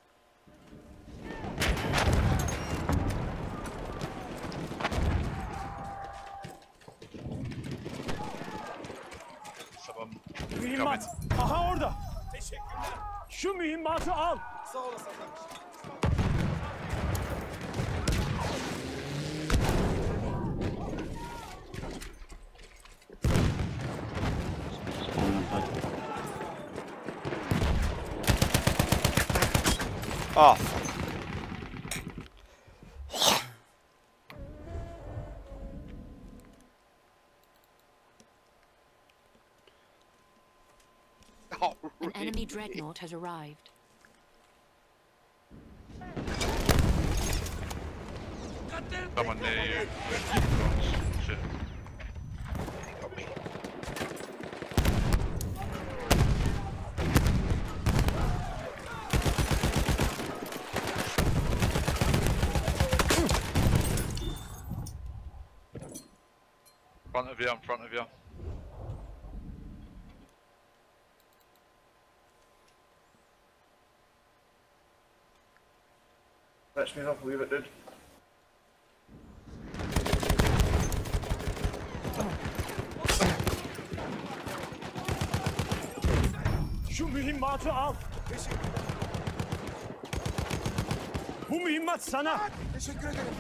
Someone Mühimmat. Aha orada. Şu mühimmatı al. Ah. Oh, An enemy dreadnought has arrived. Someone near you. Shit. He got me. Front of you, in front of you. Let's move up a wee bit, dude. Şu mühimmatı al. Bu mühimmat sana. Teşekkür ederim.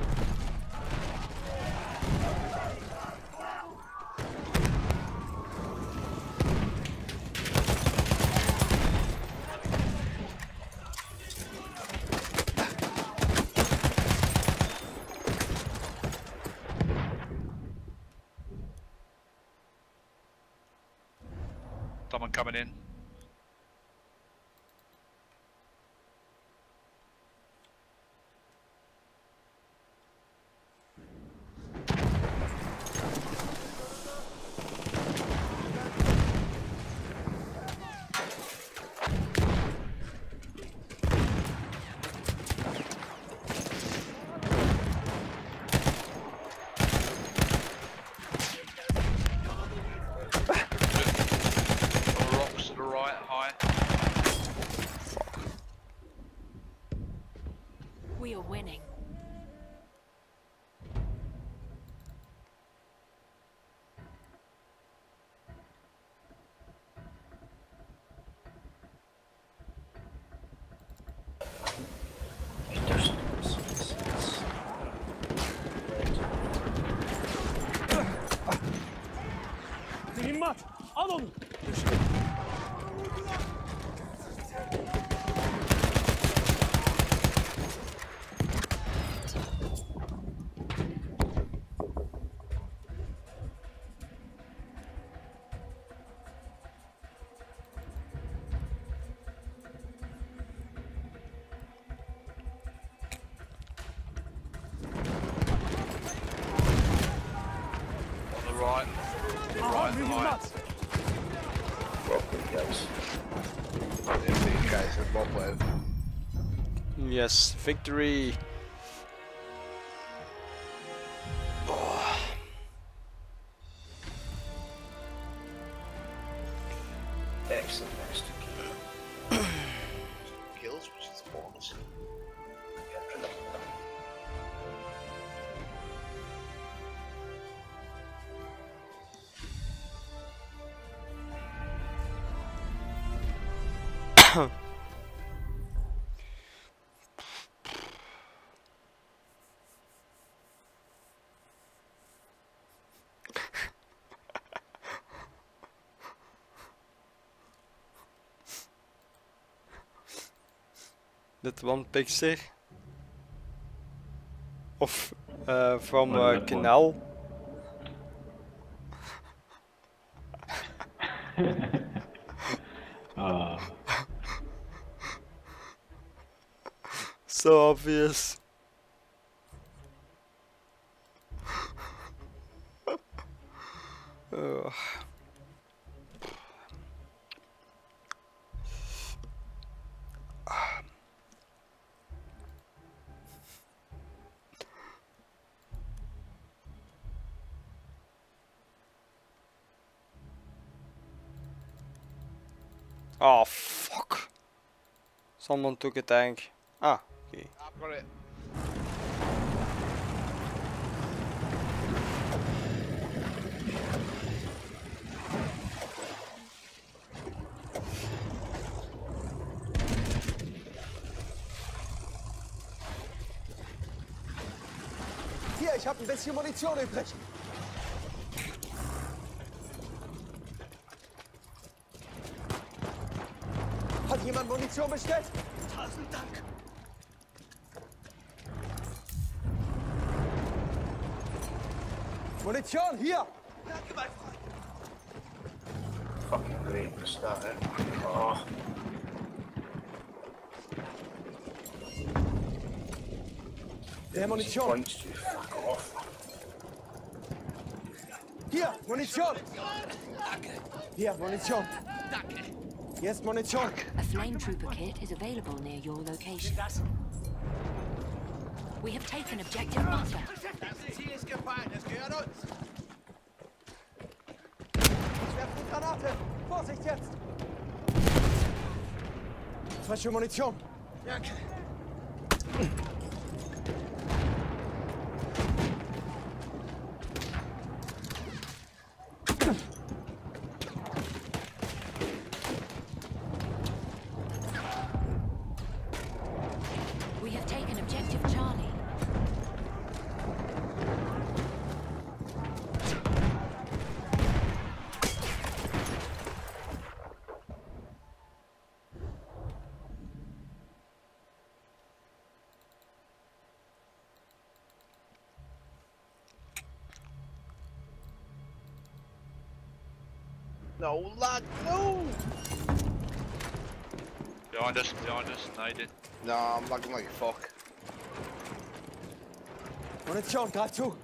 Someone coming in. Rocks to the right, high. We are winning. Platz! Broccoli, guys. These guys are both Yes, victory. Excellent extra kills, which is a bonus. That one picture of from that Canal. So obvious. Ugh. Oh fuck. Someone took a tank. Ah, okay. I've got it. Hier, ich habe ein bisschen Munition übrig. Hat jemand Munition bestellt? Tausend Dank. Munition, hier! Danke, mein Freund. Fucking great for starting. Oh. Munition. Points to fuck off. Hier, Munition! Hier, Munition! Hier ist Munition! A flame trooper kit is available near your location. We have taken objective butter. Ziel ist gefallen, es gehört uns! Ich werfe eine Granate! Vorsicht jetzt! Frische Munition! Danke! We have taken objective Charlie. No lag, no! Behind us, naded. No, I'm lagging like fuck. Munition, greif zu!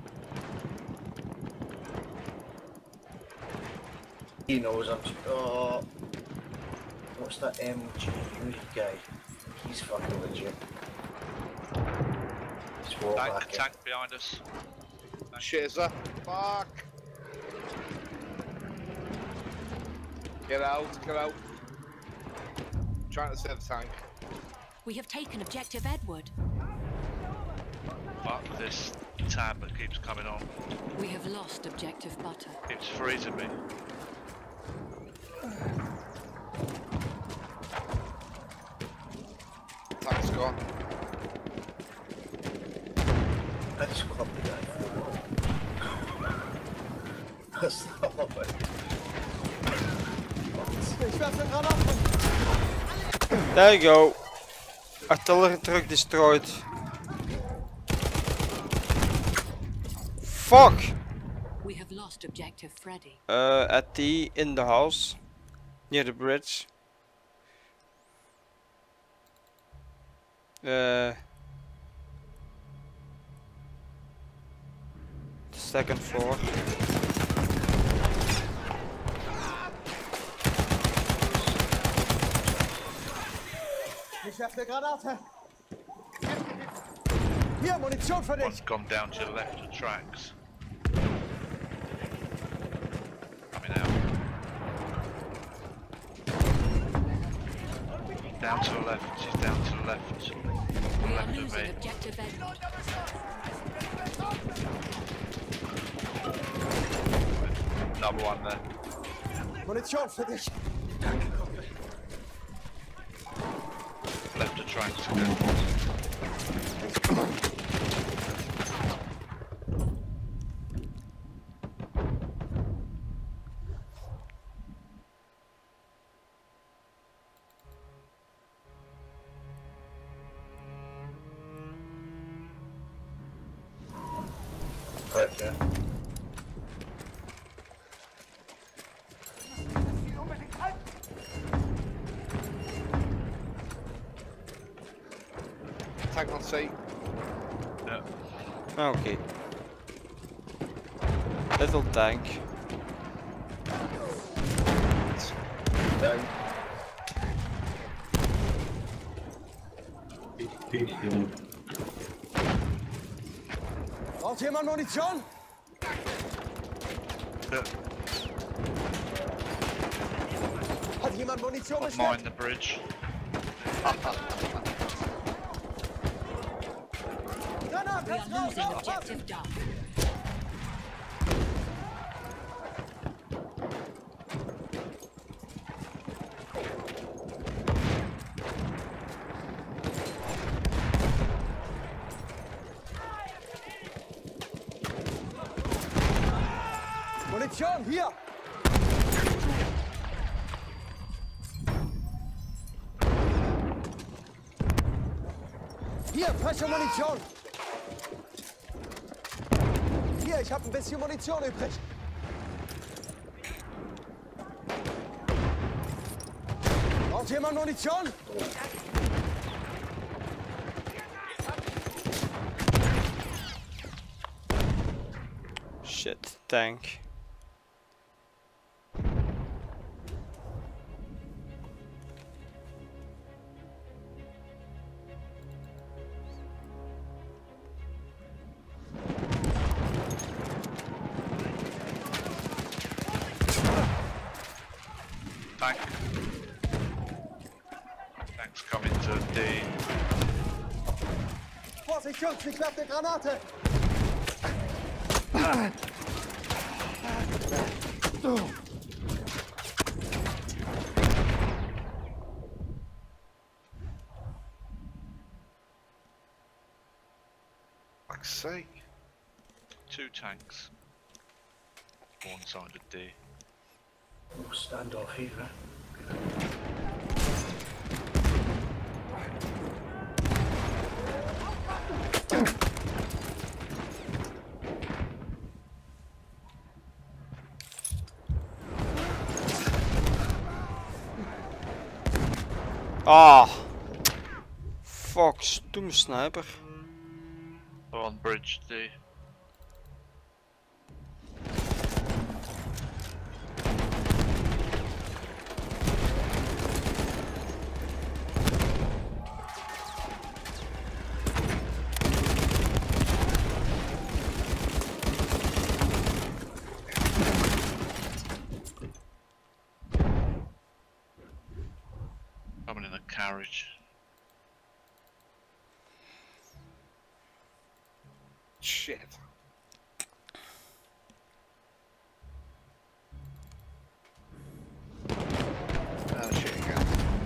He knows I'm. Oh. What's that MG guy? He's fucking legit. He's walk back in. Tank behind us. Shizer. Fuck! Get out, get out. Trying to save the tank. We have taken objective Edward. Fuck this tab that keeps coming on. We have lost objective butter. Keeps freezing me. Tank's gone. I just clubbed the guy. Stop it. Ich werfe eine Granate! There you go. Artillery truck destroyed. Fuck! We have lost objective Freddy. At in the house. Near the bridge. Second floor. werfe eine Granate. Hier, Munition für dich. One's gone down to the left of tracks. Coming out. Down to the left, she's down to the left. We are Left of losing me. objective Edward. Another one there. Munition für dich. Left of tracks again. Right, yeah. Tank on seat. Yeah. Okay. Little tank. Down. Big healing. Braucht jemand Munition? Yeah. Hat jemand Munition Mine bestellt? the bridge. Granate, We are losing objective Duff. Munition, hier! Hier, frische Munition! Hier, ich habe ein bisschen Munition übrig. Braucht jemand Munition? Shit, tank. Tank. Tank's coming to D. Vorsicht, Jungs, ich werfe eine Granate! Fuck's sake. Two tanks. One side of D. We'll stand off here, eh? Ah! Fuck, stoem sniper. On bridge D. Coming in a carriage. Shit. Oh shit again.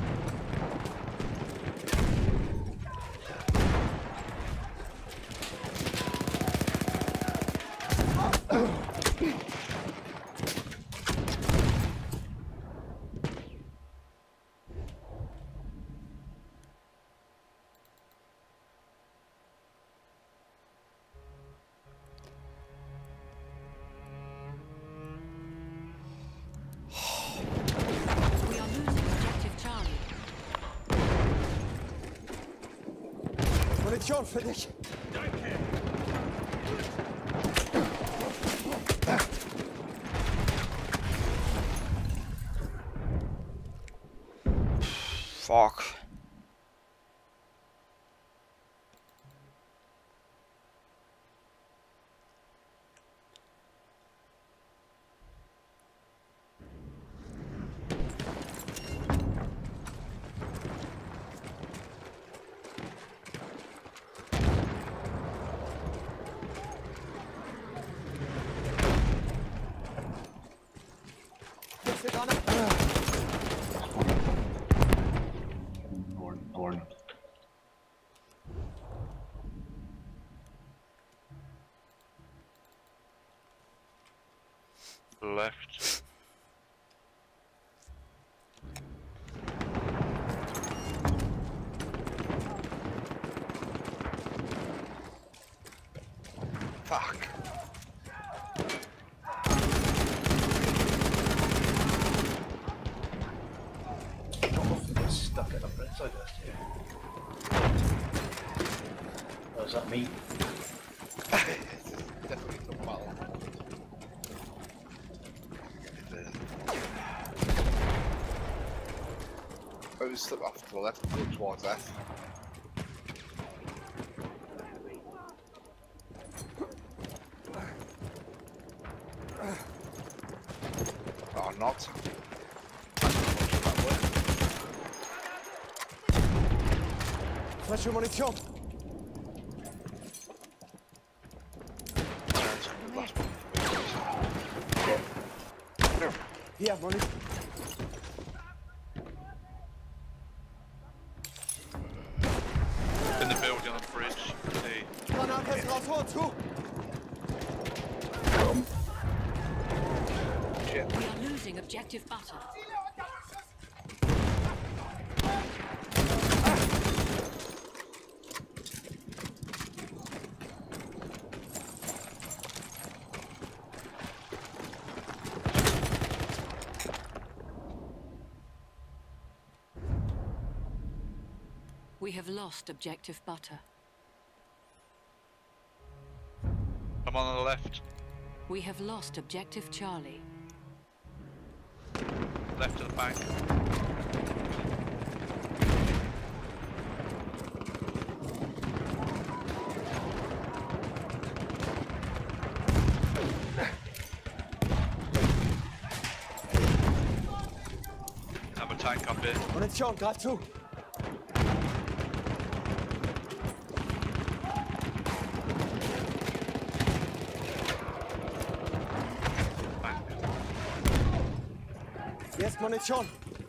We are losing objective Charlie. Munition für dich! Fuck. Left. Fuck. Not often get stuck at the bridge like this, yeah. Oh, is that me? Definitely some battle. I was slip off to the left and go towards F. Or not. Flasche Munition. Hier, Munition. In the building on the bridge. See. Granaten raus, Tor zu. We are losing objective butter. We have lost objective butter. I'm on the left. We have lost objective Charlie. Left of the bank. Have a tank up here. Munition, greif zu. Bank. Jetzt Munition.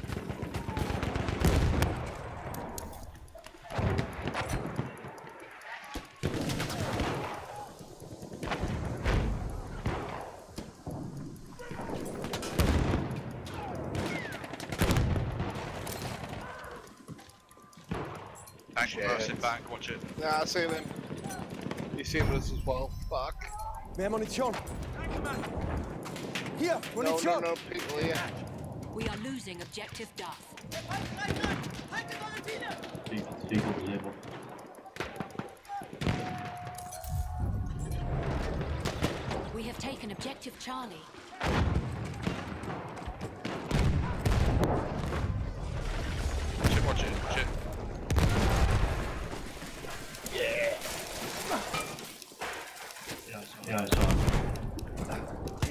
Tank Shit. reversing back, watch it. Yeah, I see them. You see us as well. Fuck. Mehr Munition. Hier, No, Munition. no, people here. We are losing objective Duff. Vehicle disabled. We have taken objective Charlie. Watch it, watch it. Yeah, I saw it.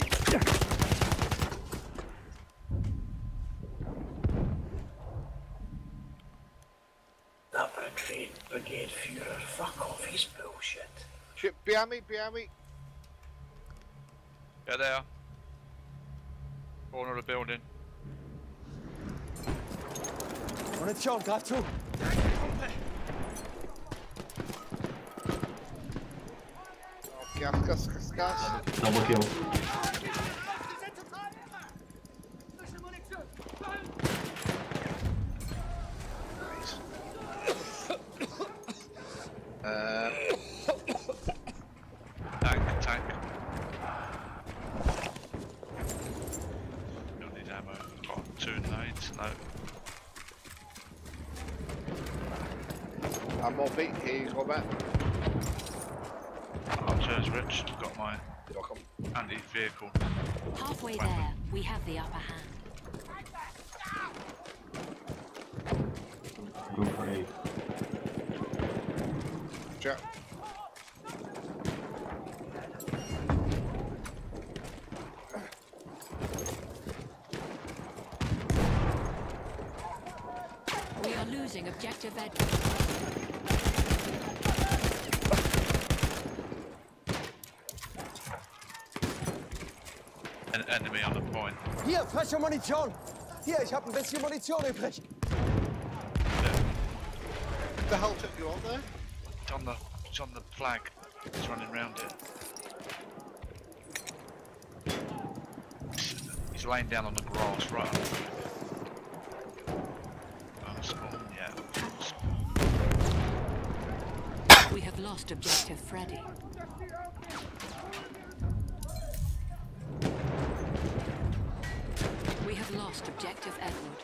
That brigade Führer, fuck off, he's bullshit. Shit, behind me, behind me. Yeah, there. Corner of the building. Munition, greif zu. Oh, gas. Double kill. Tank. Don't need ammo. Got 2 nades, no. I'm more beat. Here you go, man. Oh, cheers, Rich. Got my You're welcome. anti-vehicle. Halfway there, we have the upper hand. Go for A. Check. We are losing objective Edward. An enemy on the point. Hier, frische Munition. Hier, ich habe ein bisschen Munition übrig. What the hell took you on there? It's on the flag. It's running round it. He's laying down on the grass, right? Oh, spawn, yeah. We have lost objective Freddy. We have lost objective Edward.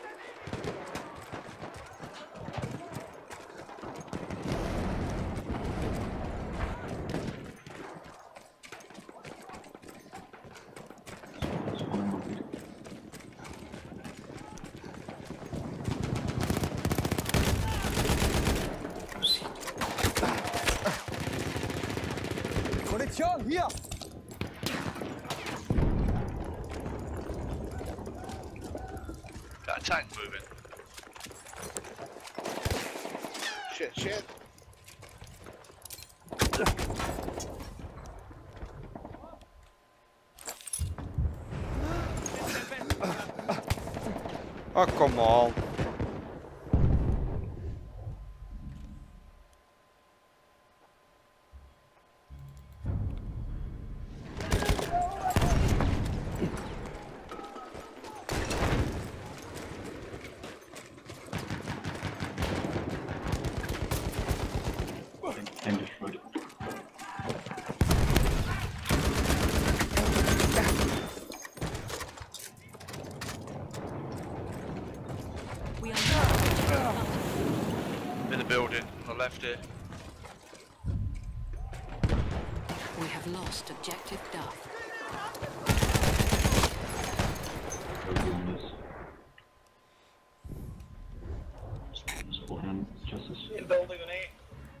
Munition, hier! Got a tank moving. Shit, shit. Oh, come on. Tank destroyed. We are In the building, on the left here. We have lost objective Duff. We're doing this. Support and justice. In building an 8.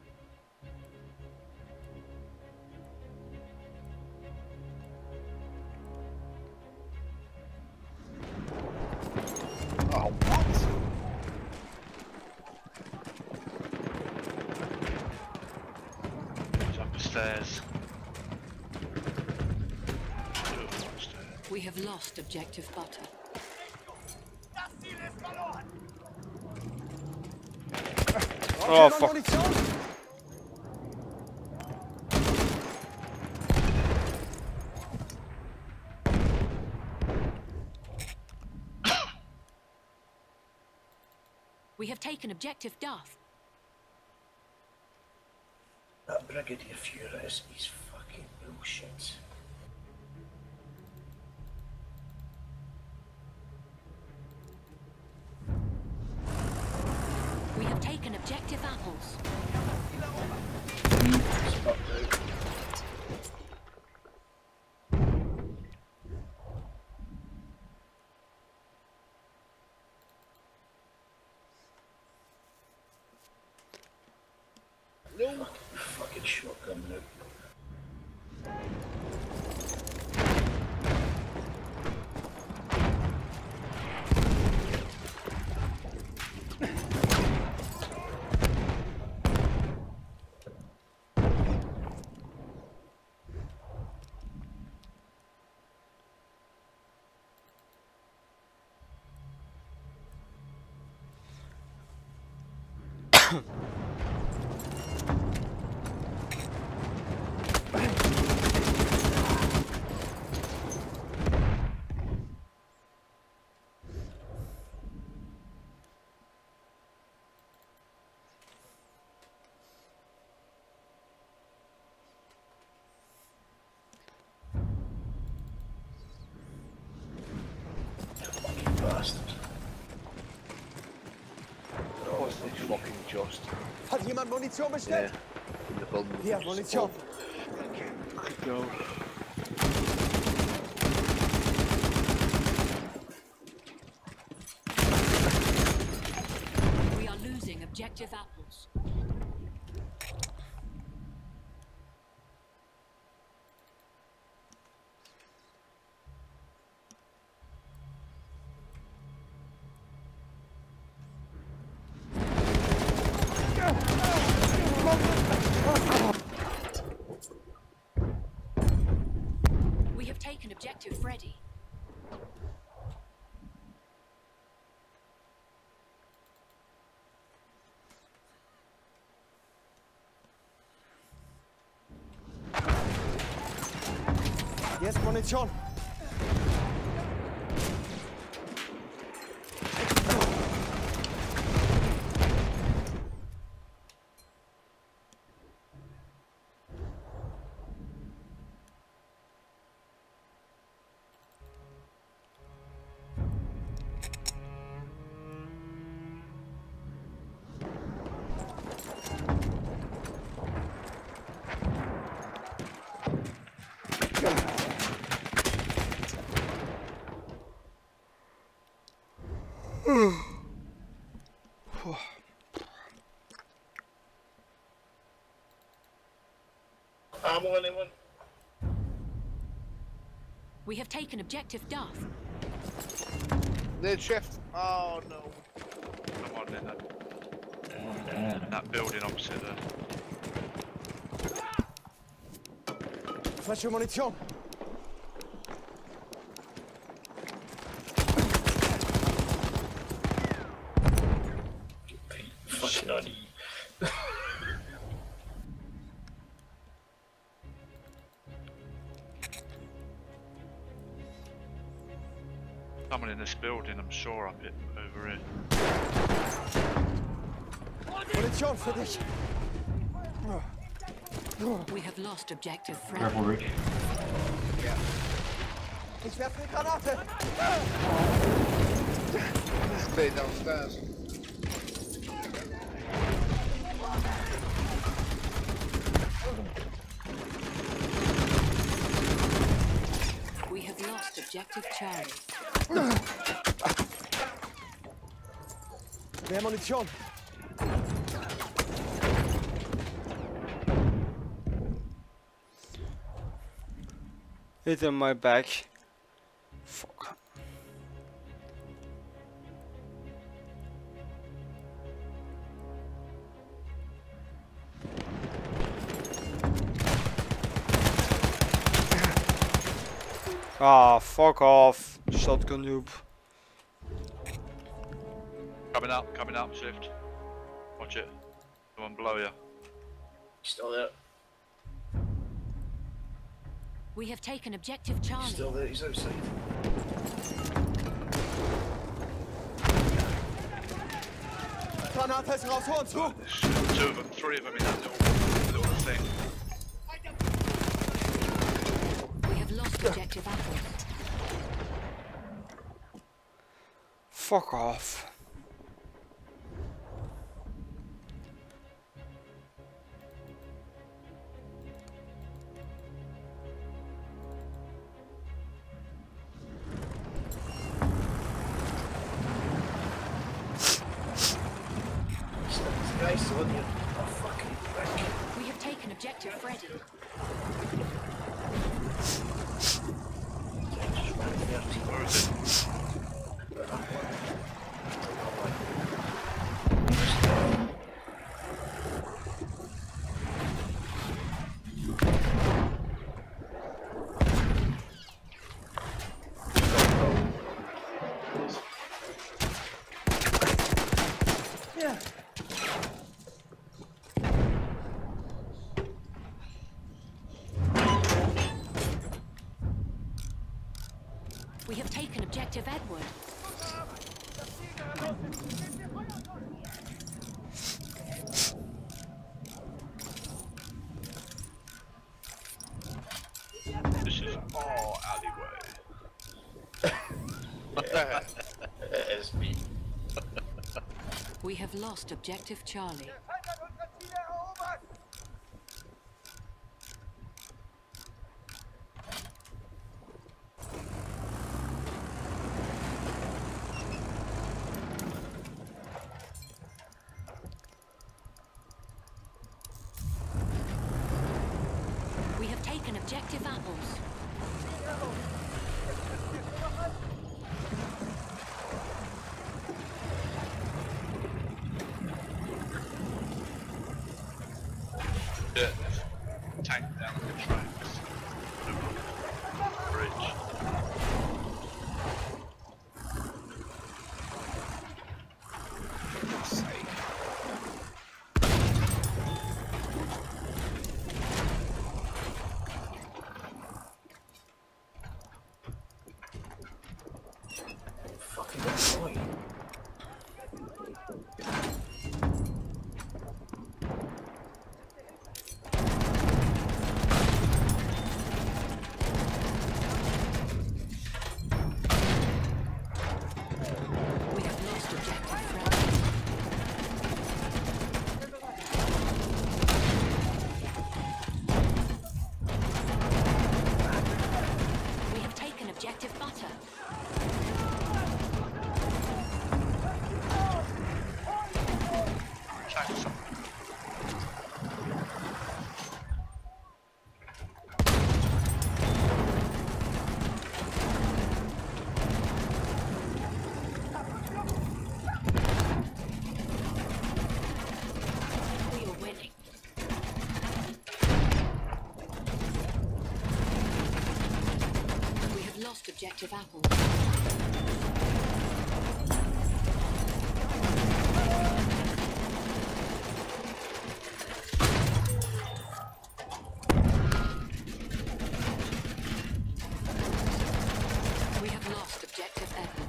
Oh, what? He's up the stairs. We have lost objective Butter. Oh, fuck. We have taken objective Duff. That Brigadier Fuhrer is fucking bullshit. We have taken objective Apples. Spot out. No. Fucking shotgun now. Fucking bastard. What's this fucking just? Hat jemand Munition Yeah. bestellt? In the building. Hier, Munition. Could go. We are losing objective Apples. We have taken objective Freddy. Hier ist Munition. ammo, anyone? We have taken objective Duff. They'd shift. Oh no. Come on in that building opposite there. Flasche Munition. Fucking nutty. Someone in this building, I'm sure, up it over here. Munition für dich. We have lost objective Careful, Freddy. Rich. Ich werfe eine Granate. Stay downstairs. We have lost objective Charlie. Mehr Munition. Hit on my back. Fuck. Ah, fuck off. Shotgun noob. Coming up, shift. Watch it. Someone below you. Still there. We have taken objective Charlie. Still there. He's outside. Granate ist raus, Horn zu. Two of them, three of them in that little thing. We have lost objective Apples. Fuck off. Guys, still in here. Oh, fucking prick. We have taken objective Freddy. Just ran 30. Where is it? We have taken objective Edward. This is all alleyway. It is me. We have lost objective Charlie. We have taken objective Apples. Yeah. Tank down the tracks. Bridge. Fucking annoying. objective Apple. We have lost objective Edmund.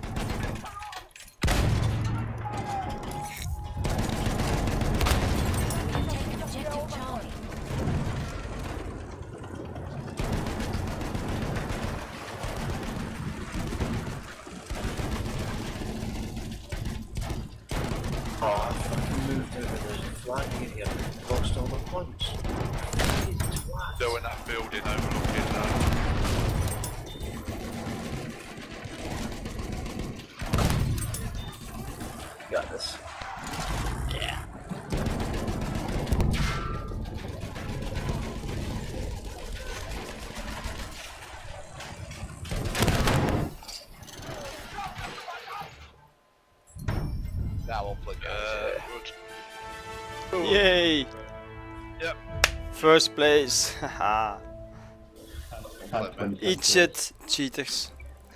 We have taken objective Charlie. Oh, I fucking moved over the flag area, lost all the points. Twat. Still in that building overlooking Got this. Yeah. Now I'll play good. Yay! Yep. First place. Haha. Had Eat shit, cheaters.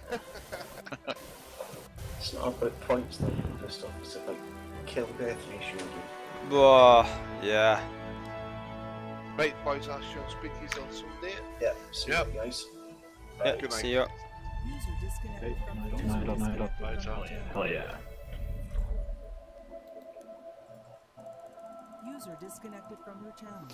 It's not about points though, first off, it's about kill death ratio. Whoa, yeah. Right, boys, I shall speak to you on Sunday. Yeah, see Yep. you guys. Yeah, Good night. see ya. Okay, night up. Hell yeah. User disconnected from your channel.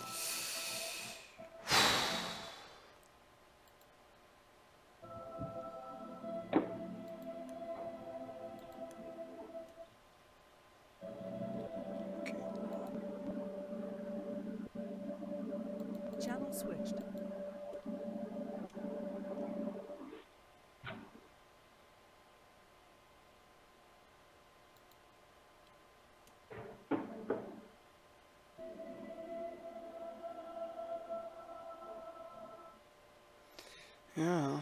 Channel switched. Yeah.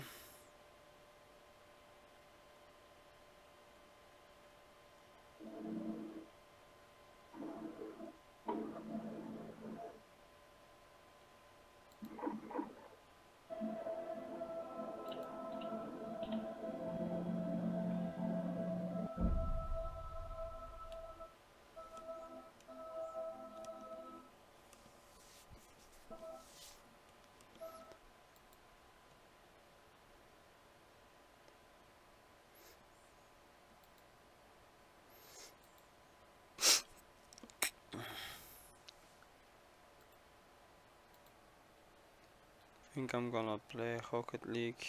I think I'm gonna play Rocket League.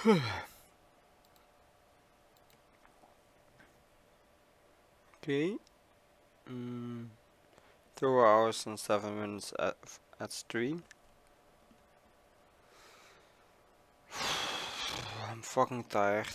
Okay. 2 hours and 7 minutes at stream. I'm fucking tired.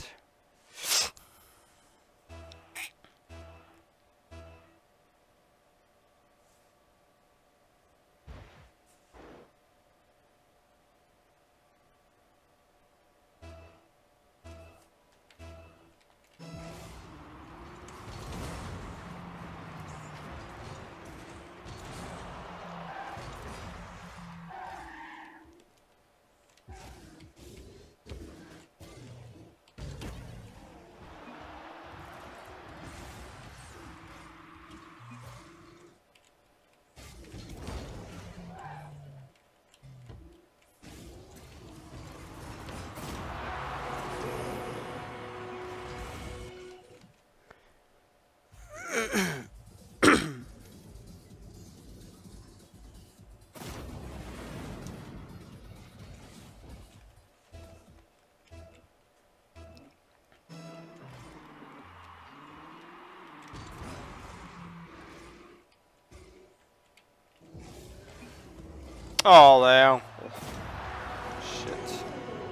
Oh, damn. Shit.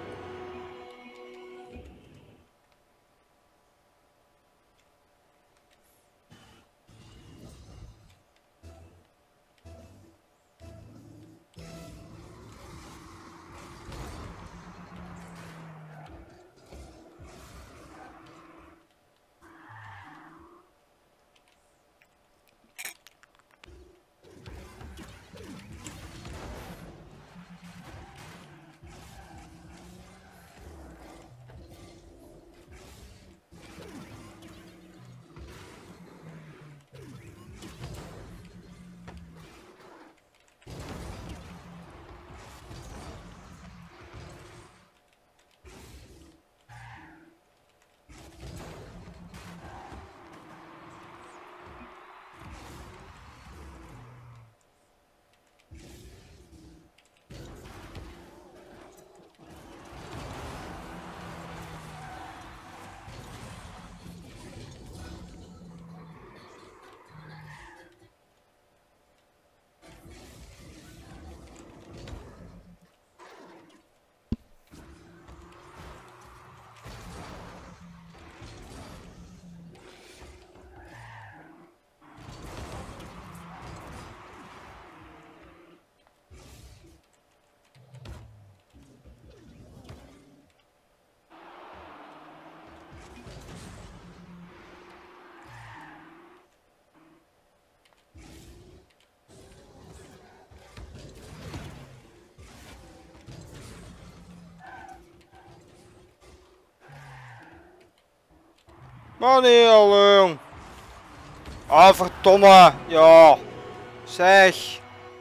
Wanneer, jong? Ah, verdomme. Ja. Zeg.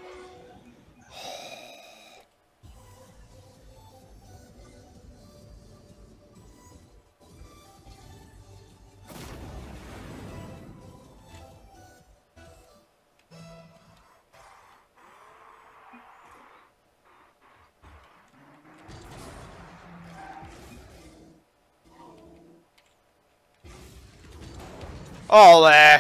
Allee.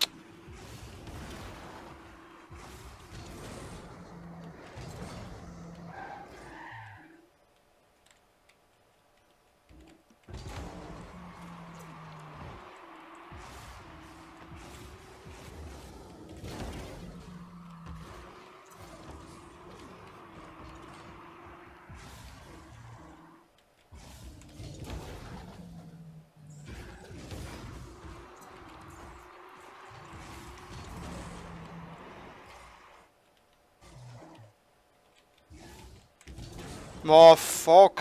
Oh, fuck.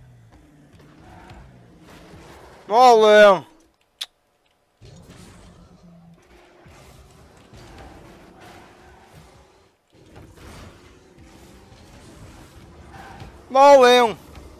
Allee. Morreu!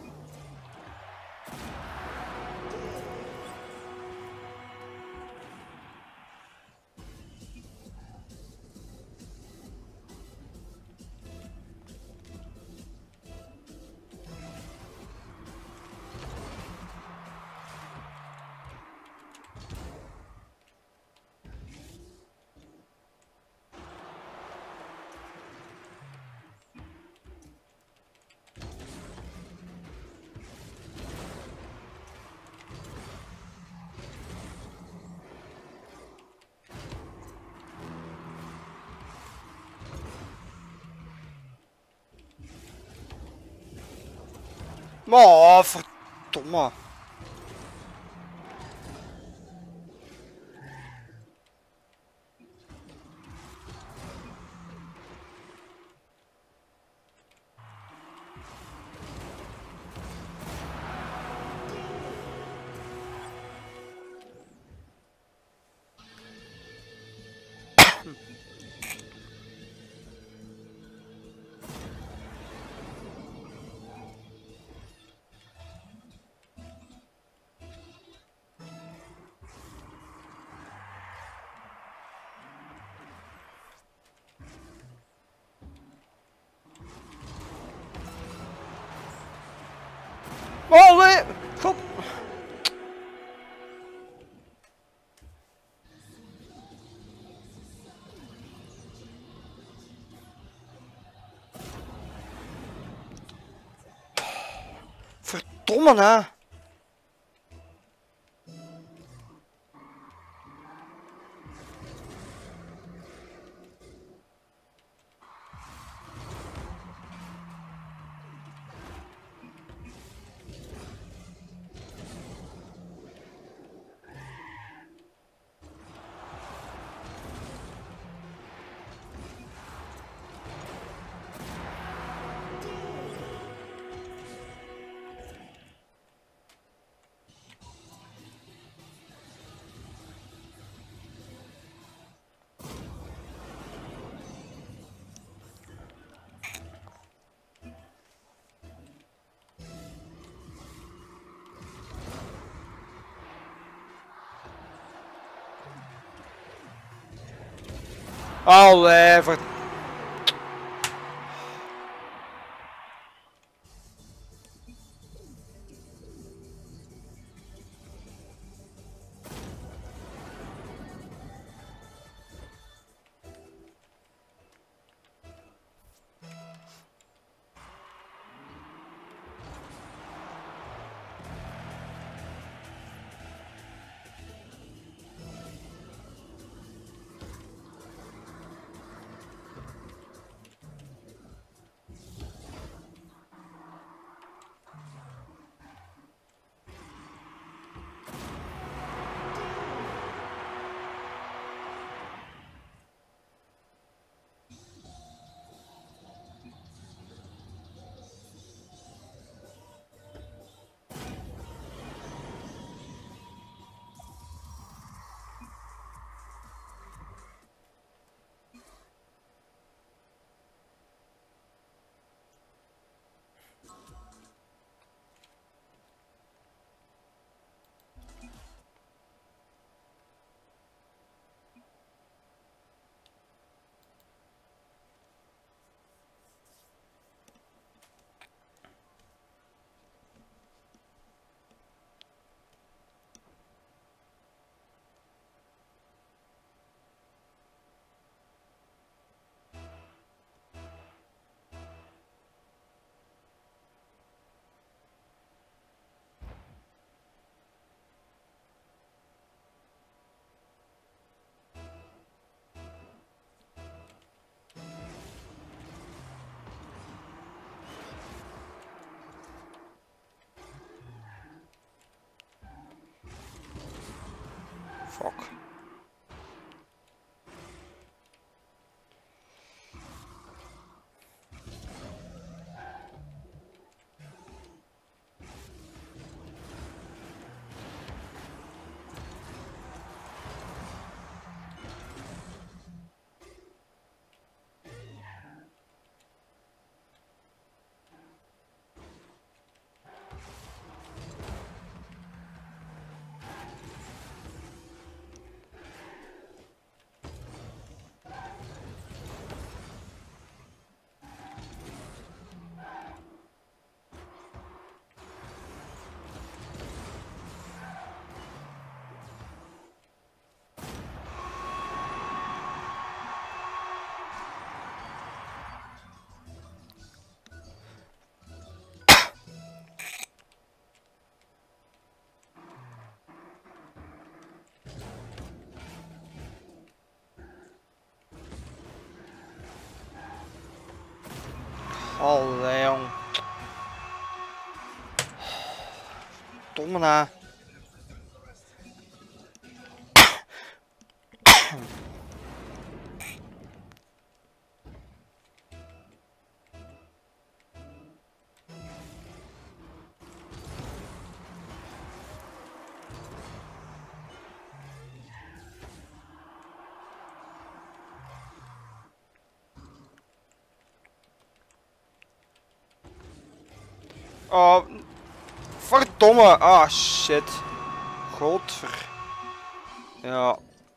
Åh, verdomme. Olé! God. Verdomme, hè? Allee, fuck. Allee, jong. Domme na. Oh, verdomme. Ah, shit. Godver. Ja.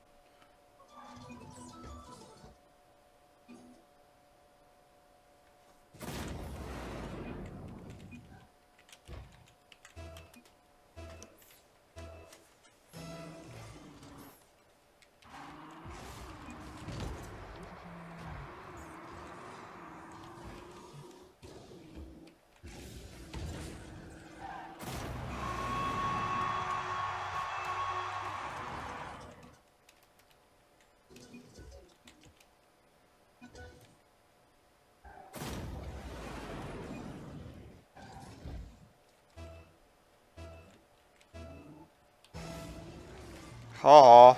Haha.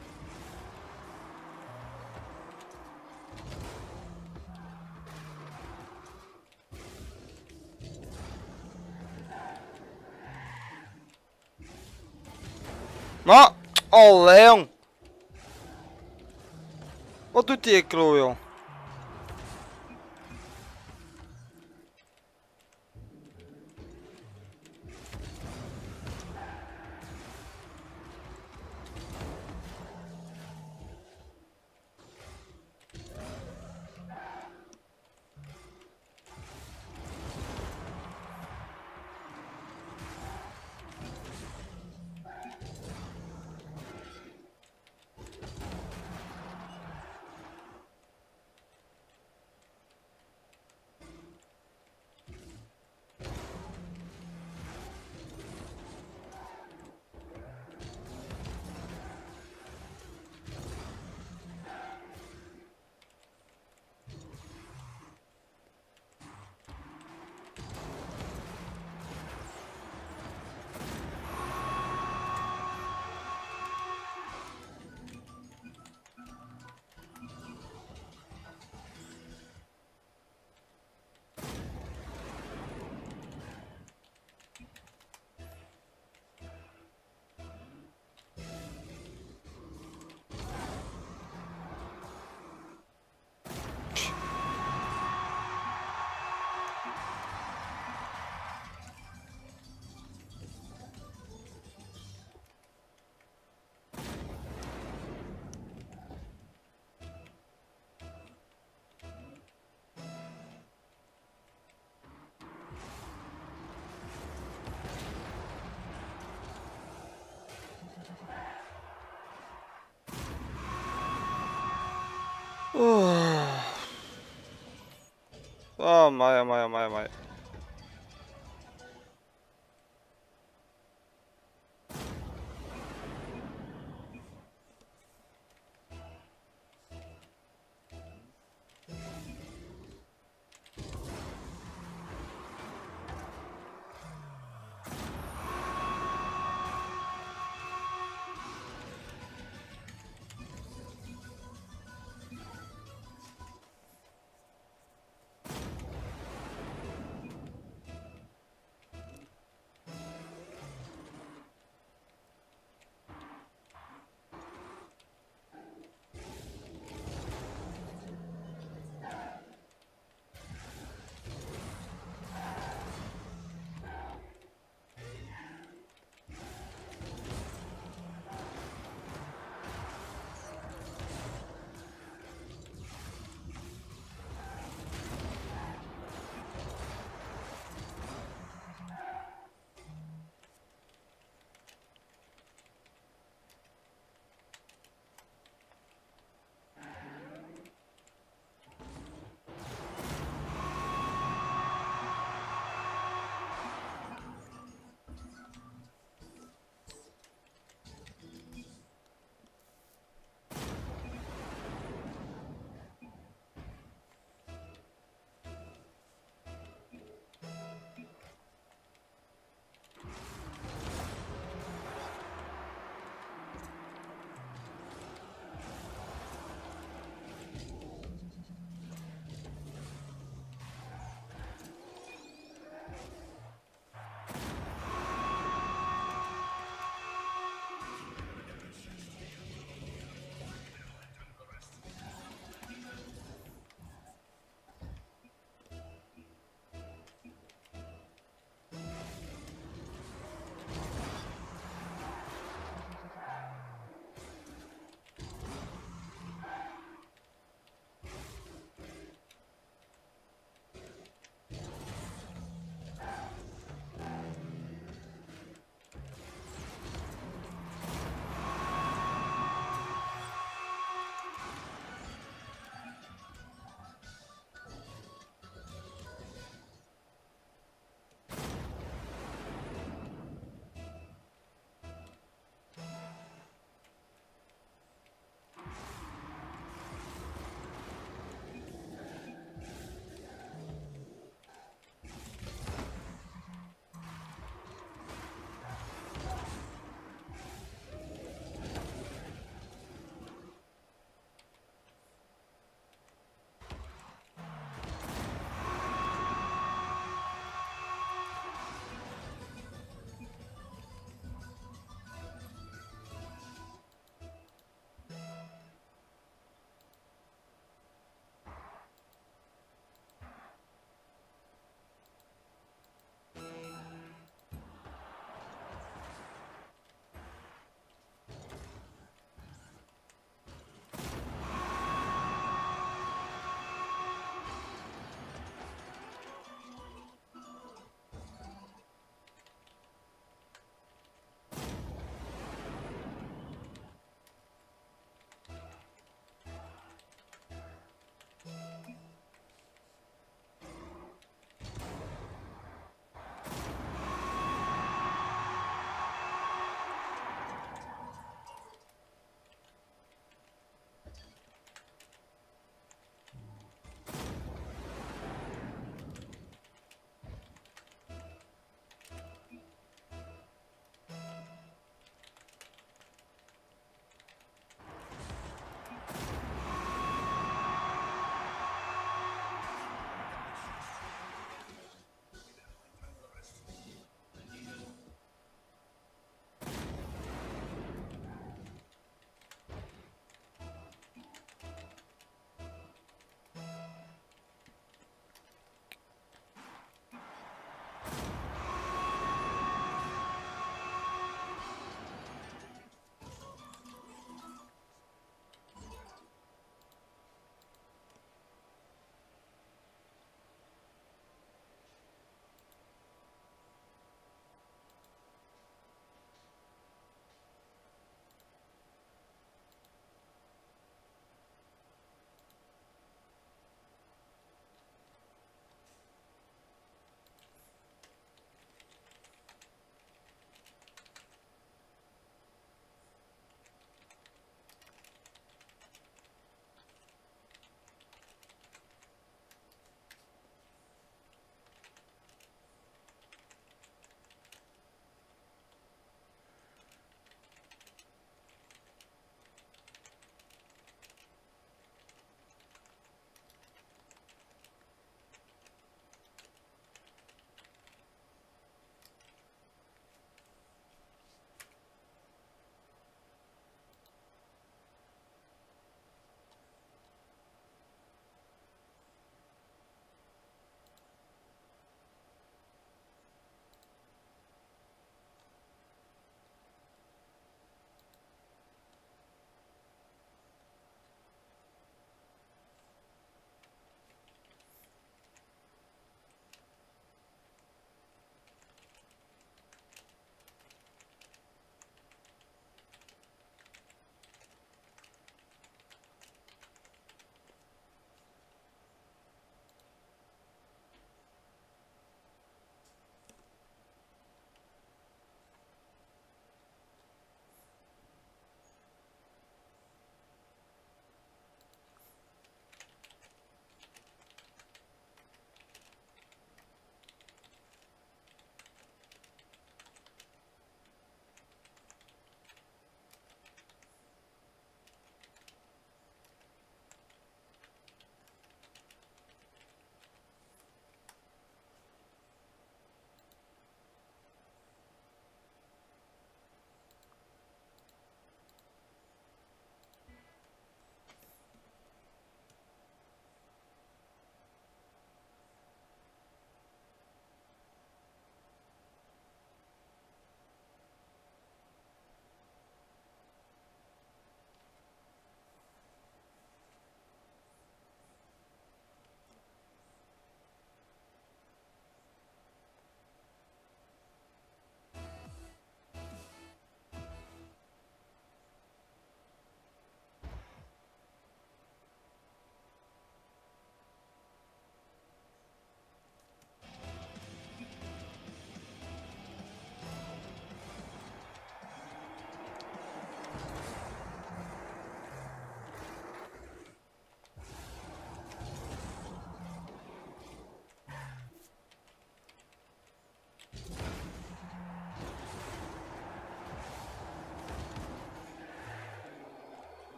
Maar, allee, jong. Wat doet die klooi, jong? Oh, my.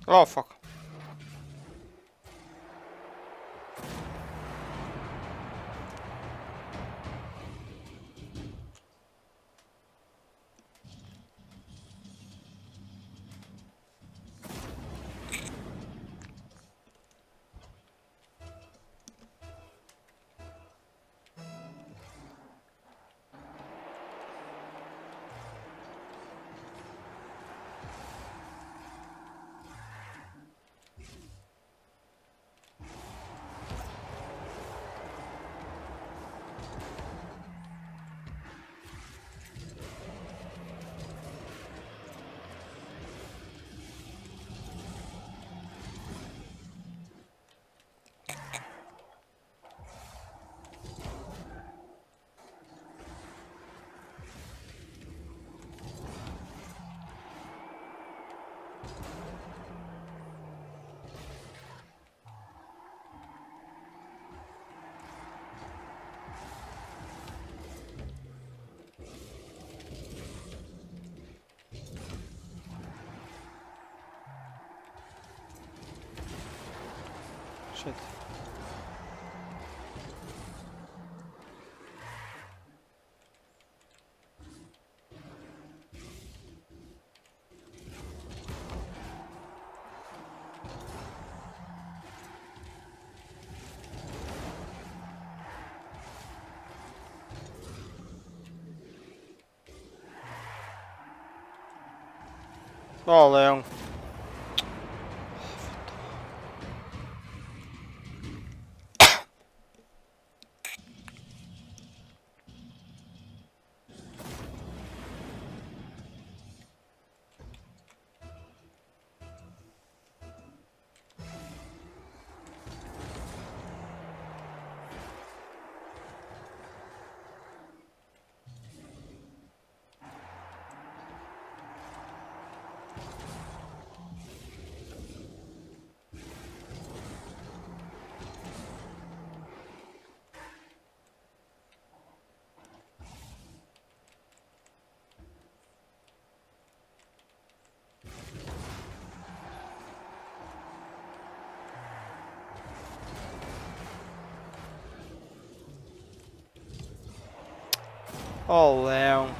Oh fuck. Shit. Oh, Leon. Oh, Leon.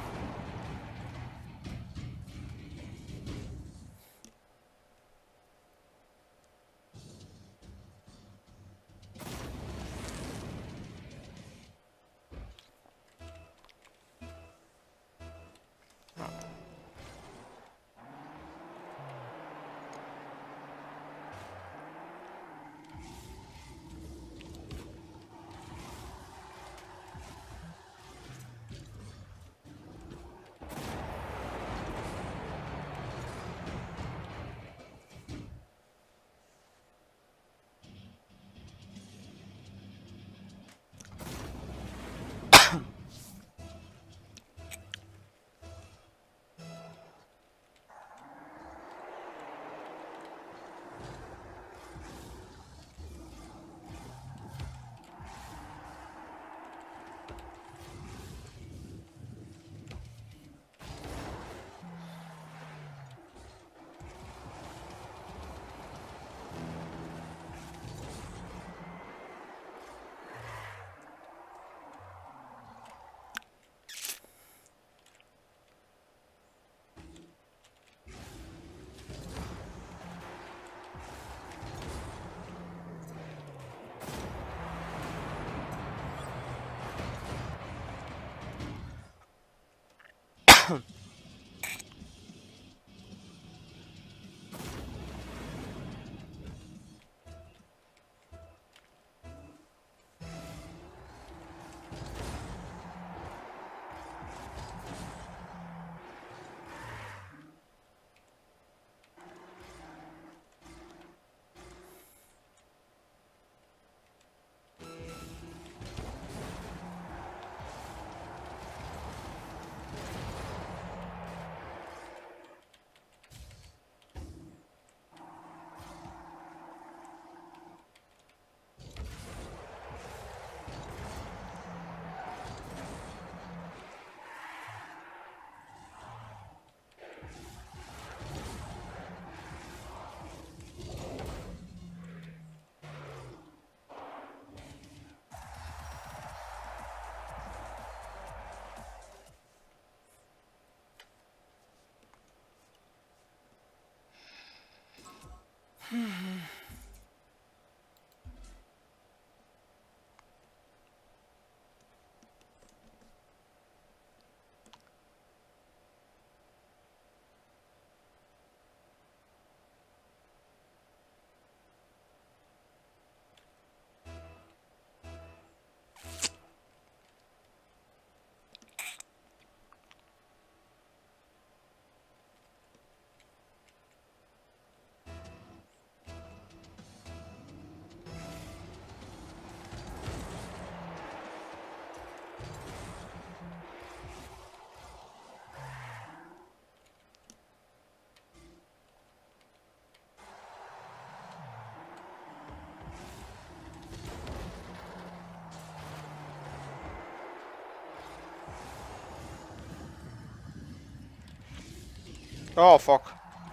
Oh fuck.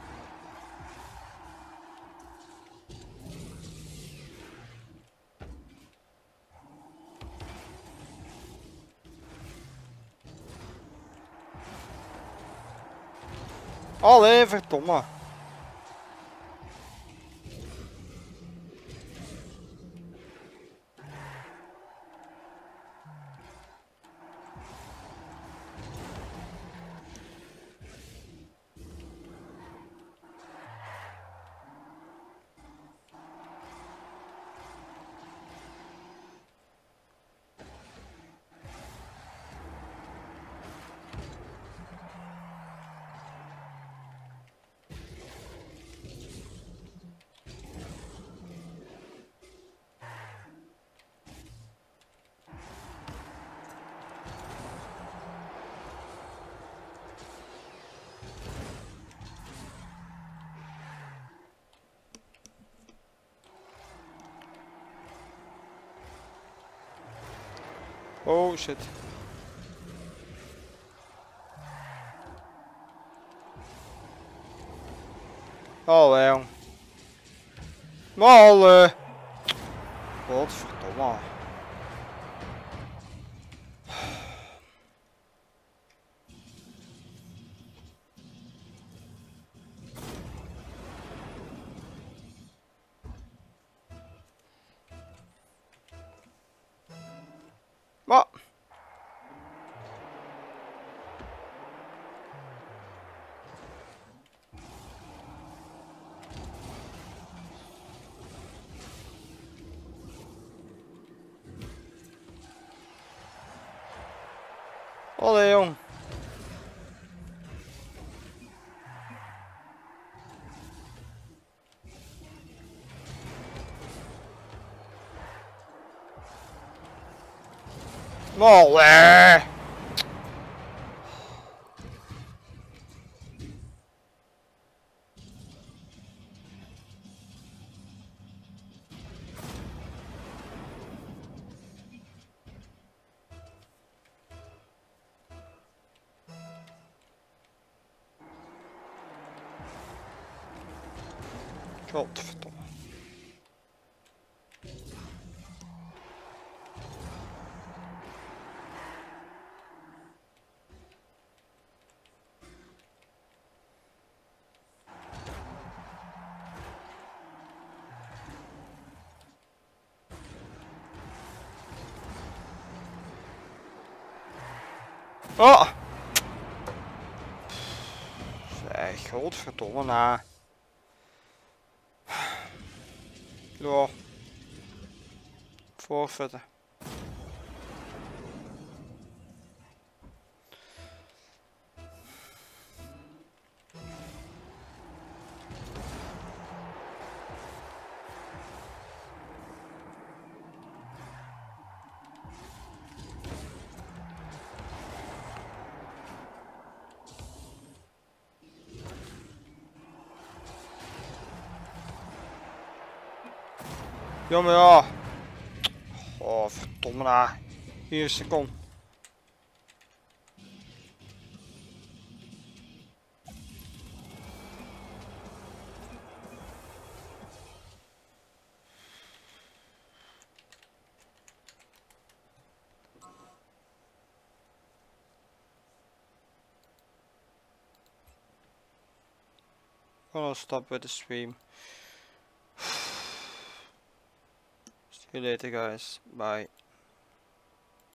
Allee, verdomme. Oh shit. Allee, jong. Allee. Godverdomme. Wat? Allee, jong. Allee. Godverdomme. Oh! Zeg, godverdomme na. Ja. Voorvetten. Ja, maar ja. Oh, verdomme na. Hier is de kom. Gonna stop with the stream. See you later, guys. Bye.